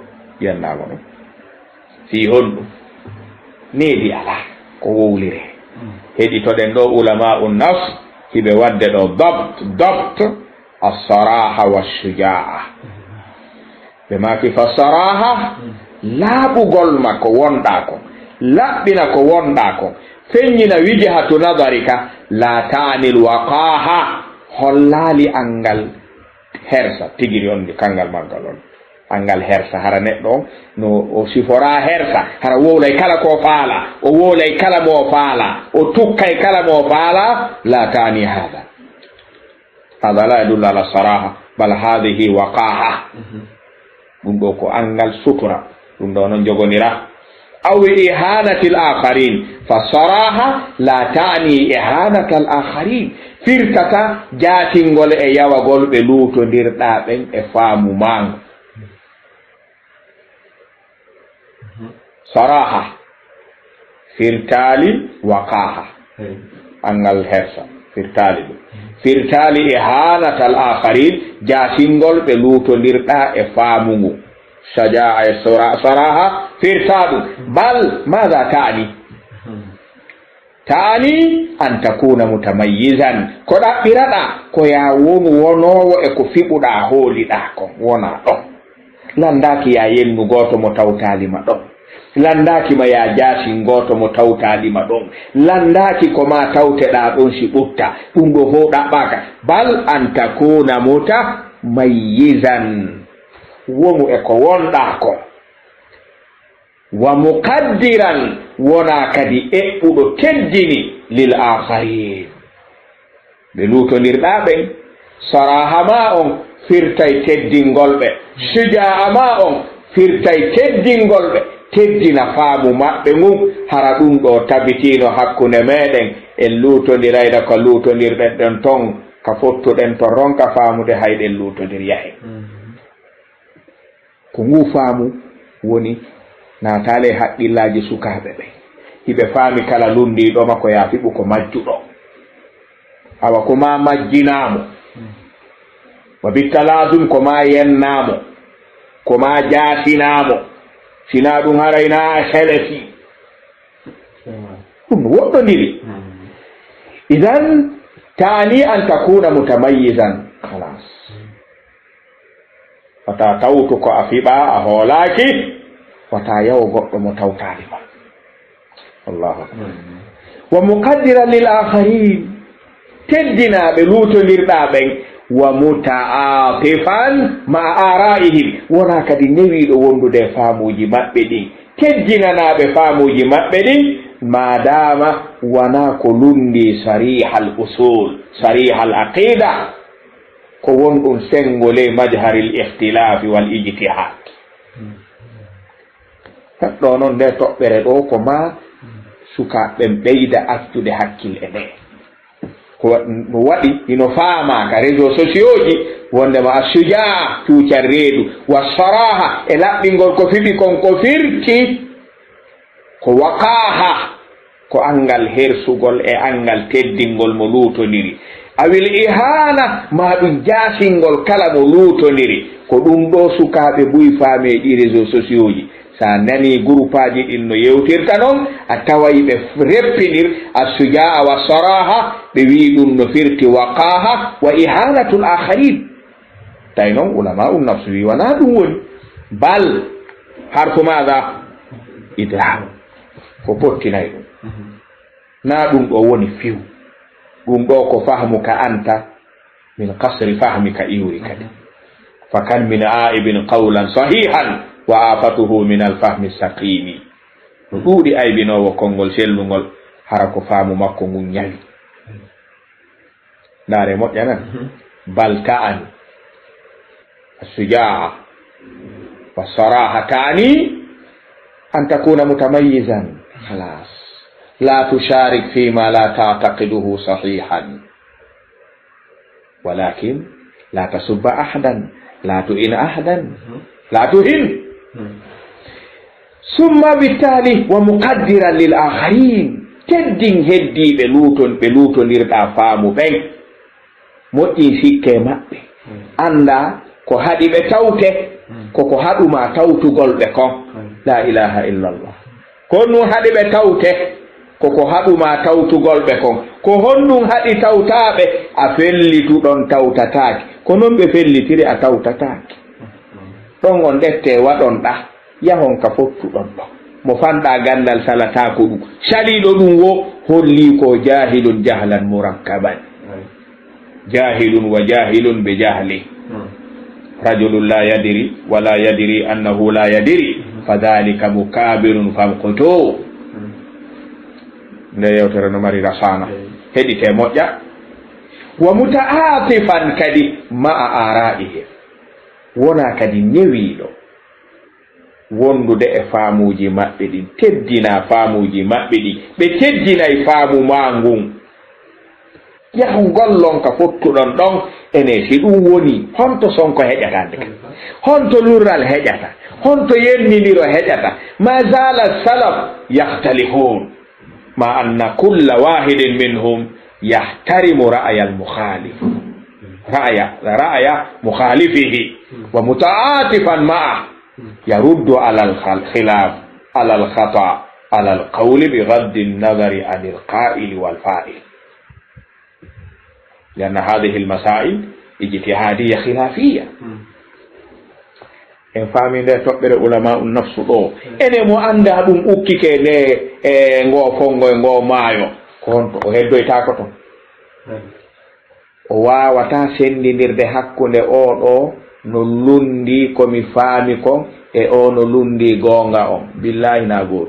yennama ɗum fi honɗum needi ala ko wowlire heɗitoɗen ɗo ulama'u nafs hiɓe wadde ɗo dabt as-saraha wash-shujaa ɓe maki fa saraha laaɓugol makko wonɗa ko laɓɓina ko wonɗa ko feññina wijhatu nadarika la ta'nil waqaha hollali angal hersa tigiri on kangal maggal on angal hersa hara neɗɗo on no o sifora hersa hara wowlay kala ko faala o wowlay kala mo faala o tukkay kala mo faala la ta'ni hada la yadullu ala saraha bal hadihi waqaha ɗum ɗo ko angal sutura ɗum ɗo noon jogonira aw ihanati l akharin fa saraha la ta'ni ihanata al akharin firtata jaatingol e yawagol ɓe luutondirɗa ɓen e faamu mango saraha firtali waqaha angal hersa firtali ɗum firtali ihanata al akharin jaatingol ɓe luutondirɗa e faamu ngu sajaa e saraha firtaɗum bal maga ta'ani an takuna mutamayyizan ko ɗaɓɓiraɗa ko ya wonu wonowo e ko fiɓuɗa hooliɗa kon wona ɗon landaki ya yennu goto mo tawtalima ɗon landaki ma ya jaasi goto mo tawtalima ɗon landaki ko ma tawteɗa ɗon si ɓutta ɗum ɗo fo ɗaɓɓaka bal an takuna mutamayyizan wonu e ko wonɗa ko wa muqaddiran wona kadi eɓɓuɗo teddini lil akharin ɓe lutondirɗa ɓen saraha ma on firtay teddingol ɓe sujaa ma on firtay teddingol ɓe teddina faamu maɓɓe mum hara ɗum ɗo tabitino hakkunde meɗen en lutondirayda ko lutondirɗen ɗen ton ka fottuɗen to ronka faamude hayɗen lutodir yahe ko ngu faamu woni natale haqqillaji sukaɓe ɓe hiɓe faami kala lundiɗoma ko ya fiɓu ko majjuɗo awa ko ma majjinamo wa bittaladum ko ma yennamo ko ma jaasinamo sina ɗum harayna helesi ɗum woɗɗodiri idan tani an takuna mutamayyizan halas wata tawtu ko a fiɓa a hoolaki wata yawo goɗɗo mo tawtalima allahu akbar wa muqaddiran lil akharin teddinaɓe lutondirɗa ɓen wa muta'atifan ma ara'ihim wona kadi newiɗo wondude faamuji maɓɓe ɗin teddinanaɓe faamuji maɓɓe ɗin madama wona ko lundi sarihal usul sarihal aqida ko wonɗum sengole majharil ihtilafi wal ijtihad ɗo noon nde toɓɓere ɗo ko ma sukaɓe ɓeyda actude hakkille e nde ko no waɗi ino faama ka réseau sociaux ji wondema a sujaa cuucar reedu wa saraha e laɓɓingol ko fiɓi kon ko firti ko waqaha ko angal hersugol e angal teddingol mo luutondiri awil ihana ma ɗum jaasingol kala mo luutondiri ko ɗum ɗo sukaɓe buy faame ɗi réseau sociaux ji sa nani groupe aji ɗin no yewtirta noon a tawayi ɓe reppinir assujaa wa saraha ɓe wi ɗum no firti waqaha wa ihanatul akharin tawi noon ulama un nafsu wi wona ɗum woni bal harfu maga idram ko pottinay ɗum na ɗum ɗo woni fiw ɗum ɗo ko fahmuka anta min kasri fahmika iwri kadi fa kan min aibin qawlan sahihan wa afatuhu min alfahmi saqimi no ɗuuɗi aybinowo konngol sellugol hara ko faamu makko ngun ñawi ndaare moƴƴanan bal ta'ani assujaa wa saraha ta'ani an takuna mutamayyizan khalas la tusharik fima la ta'taqiduhu sahihan walakin la tasubba ahadan la tu'in ahadan la tuhin summa bittali wa muqaddiran lil akharin teddin heddiɓe ɓe lutondirɗa faamu ɓen moƴƴi sikke maɓɓe anda ko haɗi ɓe tawte koko haɗuma tawtugol ɓe kon la ilaha illallah ko nu haɗi ɓe tawte koko haɗuma tawtugol ɓe kon ko honɗum haɗi tawtaɓe a fellituɗon tawtataki ko noon ɓe fellitiri a tawtataki ɗon on ɗette waɗon ɗa yahon ka fottuɗon ɗon mo fanɗa gandal salatako ɗum saliɗo ɗum wo holli ko jahilun jahlan murakkaban jahilun wa jahilun be jahli rajulun la yadiri wala yadiri annahu la yadiri fadhalika mukabirun famquto nde yewtere no mari rasana heɗite moƴƴa wa mutaatifan kadi ma'a ara'ihi wona kadi newiɗo wondude e faamuji maɓɓe ɗin teddina faamuji maɓɓe ɗi ɓe teddinay faamu ma ngun yahu gollon ka fottuɗon ɗon ene si ɗum woni honto sonko heƴata nde honto lurral heƴata honto yennidiro heƴata ma zala salaf yahtalifun ma anna kulla wahidin minhum yahtarimu ra'aya al-mukhalif ra'aya mukhalifihi wa muta'atifan ma'a yaruddu ala al-khilaf ala al-khata ala al-qawl bighaddi an-nazari an al-qa'il wal-fa'il لأن هذه المسائل اجتهادية خلافية en faminde toɓɓere ulama un nafsu ɗo ene mo anda ɗum ukkike nde ngo fongo e ngo maayo ko honto o heddoyta ko ton o wawata sendindirde hakkunde oɗo no lundi komi faami kon e o no lundi gonga on billahi na goto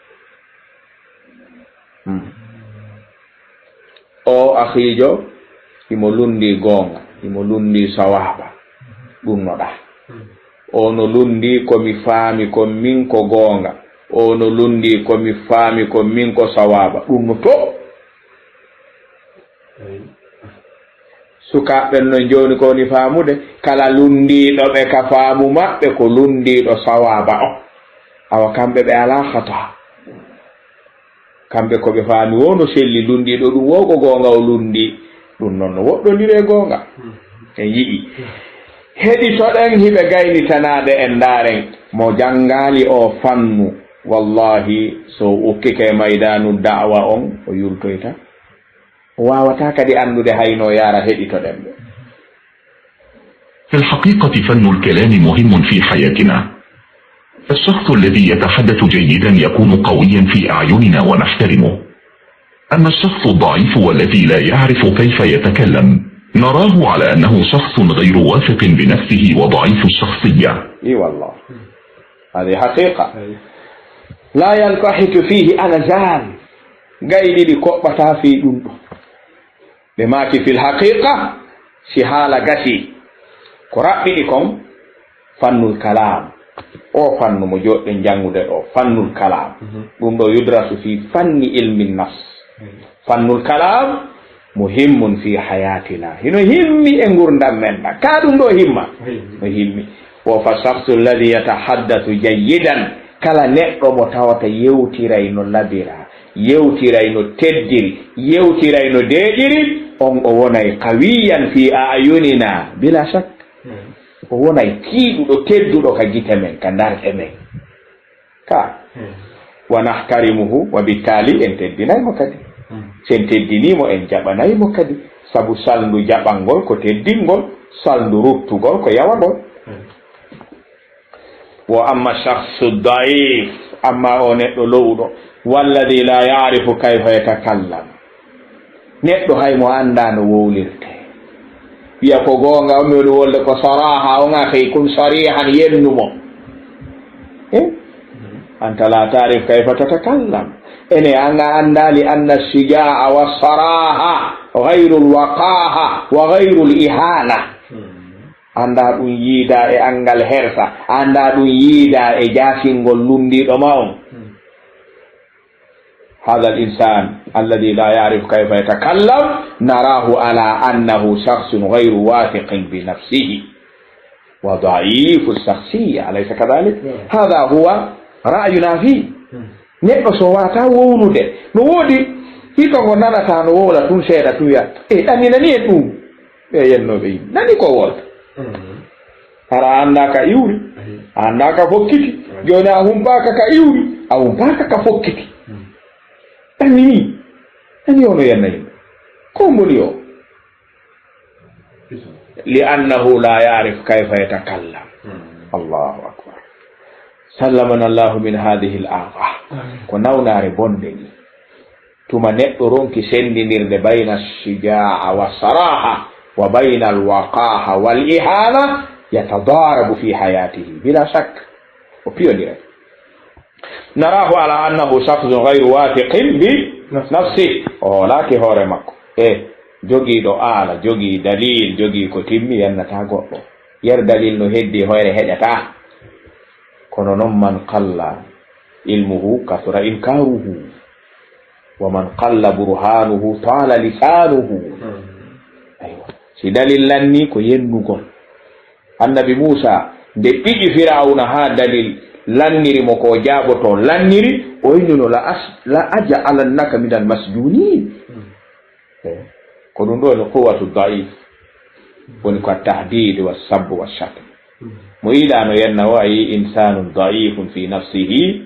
o akhijo imo lundi gonga imo lundi sawaba ɗum no ɗa ono lundi komi faami ko min ko gonga ono lundi komi faami ko min ko sawaba ɗum no to sukaɓen no joni ko ni faamude kala lundiɗo ɓe ka faamu maɓɓe ko lundiɗo sawaba o awa kamɓe ɓe ala khata kamɓe koɓe faami wono selli lundiɗo ɗum wo ko gonga o lundi ɗum noon no woɗɗodire gonga en yiɗi heɗitoɗen hiɓe gaynitanade en ndaren mo jangali o fannu wallahi so ukkike maydanu da'wa on o yurtoyta o wawata kadi andude hayno yara heɗitoɗen ɓe. في الحقيقة فن الكلام مهم في حياتنا. الشخص الذي يتحدث جيدا يكون قويا في أعيننا ونحترمه، أما الشخص الضعيف والذي لا يعرف كيف يتكلم نراه على أنه شخص غير واثق بنفسه وضعيف الشخصية. إي والله هذه حقيقة لا ينقحط فيه أنزال غير لكوبتا في دون بماكي في الحقيقة سهالة قسي قرأ لكم فن الكلام أو فن مجود جانود أو فن الكلام دون يدرس في فن علم النفس. فن الكلام مهم في حياتنا هنا همي انغوردام منا كادون دو همما مهمي وفالشخص الذي يتحدث جيدا كلا نيدو مو تاوتا يوتيراينو لابيرا يوتيراينو تديري يوتيراينو ديديري on o wonay qawiyan fi ayunina bila shak o wonay tiiɗuɗo tedduɗo ka gite men ka darɗe men ka wa nahtarimuhu wa bittali en teddinaymo kadi sen teddinimo en jaɓanaymo kadi sabu salndu jaɓangol ko teddingol salndu ruttugol ko yawagol. wa amma shakhsu daif amma o neɗɗo lowɗo walladi la yarifu kayfa yatakallam neɗɗo haymo anda no wowlirte wiya ko gonga o miwɗo wolde ko saraha o ngakay kun sarihan yennumo anta la tarif kayfa tatakallam ene anga andali anna shijaa wa saraha ghayru alwaqaha wa ghayru alihana anda ɗum yiida e angal hersa anda ɗum yiida e jasingol lundiɗo ma on. هذا الإنسان الذي لا يعرف كيف يتكلم نراه على أنه شخص غير واثق بنفسه وضعيف الشخصية أليس كذلك؟ هذا هو رأينا فيه. neɗɗo so wata wownude no woodi hito ngo nanata no wowla tun seeɗa tun wiya ɗanninani en ɗum ɓe yennoɓe yimɓe nani ko wolta ara anda ka iwri a anda ka fokkiti joni a humpaka ka iwri a humpaka ka fokkiti ani ono yenna yimɓe ko mboni o li annahu la yarif kayfa yatakallam allahu akbar sallamana allahu min hadihi l afa ko nawnare bonde ni tuma neɗɗo ronki sendinirde bayna shijaa wa saraha wa bayna alwaqaha wal ihana yatadarabu fi hayatihi bila shak o piyodire narahu ala annahu shakhsun gayru wathiqin bi nafsi o laaki hoore makko jogiiɗo aala jogii dalil jogii ko timmi yannata goɗɗo yer dalil no heddi hoyre heƴata kono noon man qalla ilmuhu kasura inkaruhu wa man qalla burhanuhu taala lisanuhu aywa si dalil lanni ko yennugol annabi Musa nde ɓiƴi firawna ha dalil lanniri mo ko jaaboto lanniri o innino la aj'alannaka min almasjunin ko ɗum ɗo no quwatu daif woni ko tahdid wa sabbu wa shatm mo yiɗano yenna o ayi insanun daifun fi nafsihi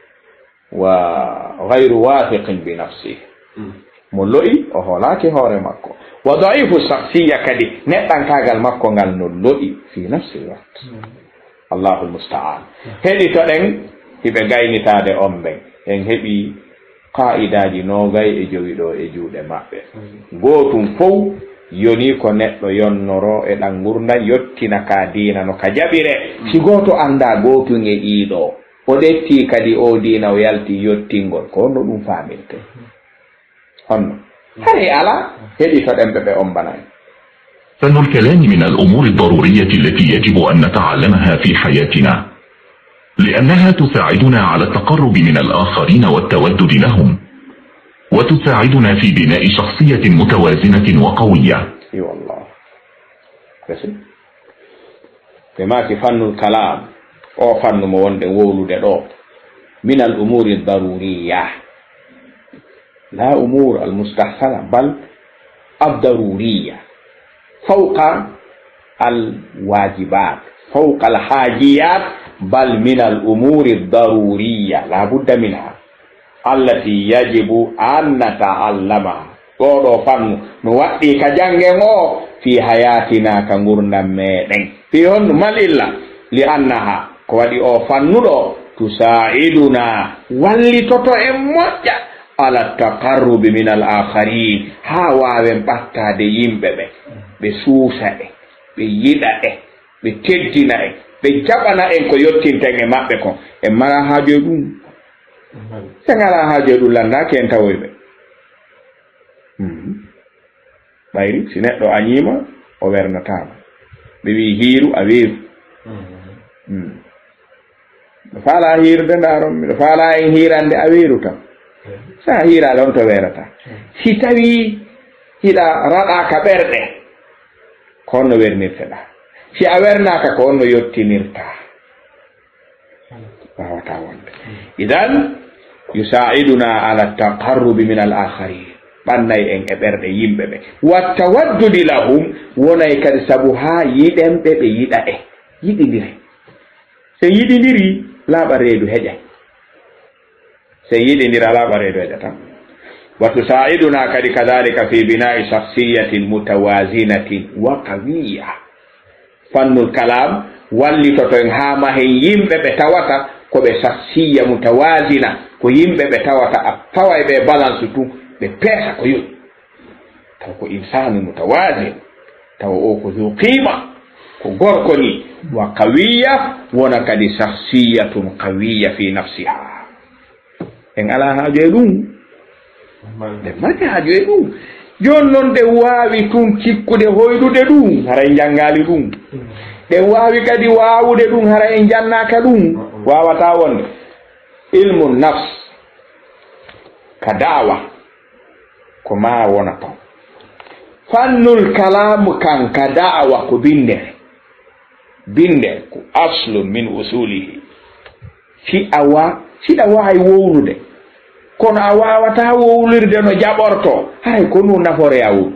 wa gayru wathiqin bi nafsihi mo lo'i o hoolaki hoore makko wa daifu shakhsiya kadi neɗɗankagal makko ngal no lo'i fi nafsihi wat allahu lmustaan heɗi to ɗen hiɓe gaynitade on ɓen en heɓi qa'idaji nogay e jowi ɗo e juuɗe maɓɓe gootum fof yoni ko neɗɗo yonnoro e ɗan gurdan yottina ka diina no ka jaɓire si gooto anda gootum e ɗiɗo o ɗetti kadi o diina o yalti yottingol ko honno ɗum faamirte honno hay ala heɗi to ɗen ɓe ɓe ombanay. فن الكلام من الأمور الضرورية التي يجب أن نتعلمها في حياتنا لأنها تساعدنا على التقرب من الآخرين والتودد لهم وتساعدنا في بناء شخصية متوازنة وقوية. اي والله بس كما فن الكلام او فن مو وولد دو من الأمور الضرورية لا أمور المستحسنة بل الضرورية فوق الواجبات فوق الحاجيات بل من الأمور الضرورية لا بد منها التي يجب أن نتعلمها طورو فن نواتي كجانجمو في حياتنا كنغرنا ميدن في هون مال إلا لأنها كوادي أو فنو تساعدنا واللي تطو إموجة على التقرب من الآخرين هاوين باتا دي يمببه بسوسة بيدا بتدنا بجابنا إنكو يوتين تنجي مابكو إمارا هاجدون سنغالا هاجدون لنا كين تاويبه bayri si neɗɗo añima o wernatama ɓe wi hiiru a weeru ɗo faala hiirude ndaron miɗo faala en hiirande a weeru tan sa hiirade on to weerata si tawi hiɗa raɗaka ɓerɗe ko onno wernirteɗa si a wernaka ko onno yottinirta wawata wonde idan yusaiduna ala taqarrubi min al akharin ɓannay en e ɓerɗe yimɓe ɓe wattawaddudi lahum wonay kadi sabu ha yiɗenɓe ɓe yiɗa e yiɗidire so yiɗidiri laaɓa reedu heƴay so yiɗidira laaɓa reedu heƴa tan wa tusaiduna kadi kadalika fi binai shakhsiyatin mutawazinatin wa qawiya fannul kalam wallitoto en ha mahen yimɓe ɓe tawata koɓe shakhsiya mutawazina ko yimɓe ɓe tawata a tawa e ɓe balance tun ɓe peesa ko yoɗi taw ko insanu mutawazin tawa o ko zu qima ko gorko ni wa qawiya wona kadi shakhsiyatun qawiya fi nafsiha en ala haaju e ɗum nde mari haaju e ɗum joni noon nde waawi tun cikkude hoyɗude ɗum hara en janngaali ɗum ɗen waawi kadi waawude ɗum hara en jannaka ɗum wawata wonde ilmu nafs ka da'wa ko ma wona ton fannul kalamu kan ka da'wa ko binde ko aslun min usulihi siɗa waawi wowlude kono a wawata wowlirde no jaɓorto hay ko nu nafore yawudu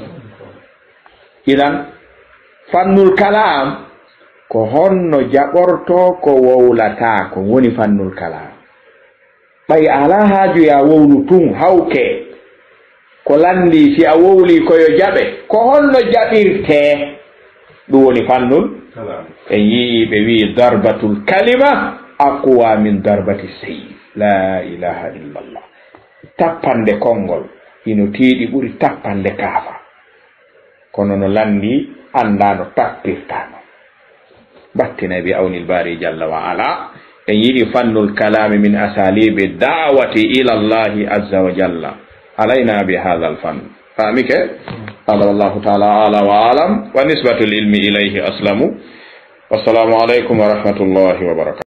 idan fannul kalam ko honno jaɓorto ko wowlata ko woni fannul kalam ɓay ala haaju ya wowlu tun hawke ko landi si a wowli koyo jaɓe ko holno jaɓirte ɗum woni fannul en yii ɓe wi darbatul kalima aqwa min darbati sayf la ilaha illallah tappande konngol ino tiiɗi ɓuri tappande kaafa kono no landi annda no tappirtano battina bi awnil bari jalla wa ala en yiɗi fannul kalami min asalibi da'wati ila allahi azza wa jalla alayna bi hadha al fann famike qala wallahu ta'ala ala wa alam wa nisbatu al ilmi ilayhi aslamu wassalamu alaykum wa rahmatullahi wa barakatuh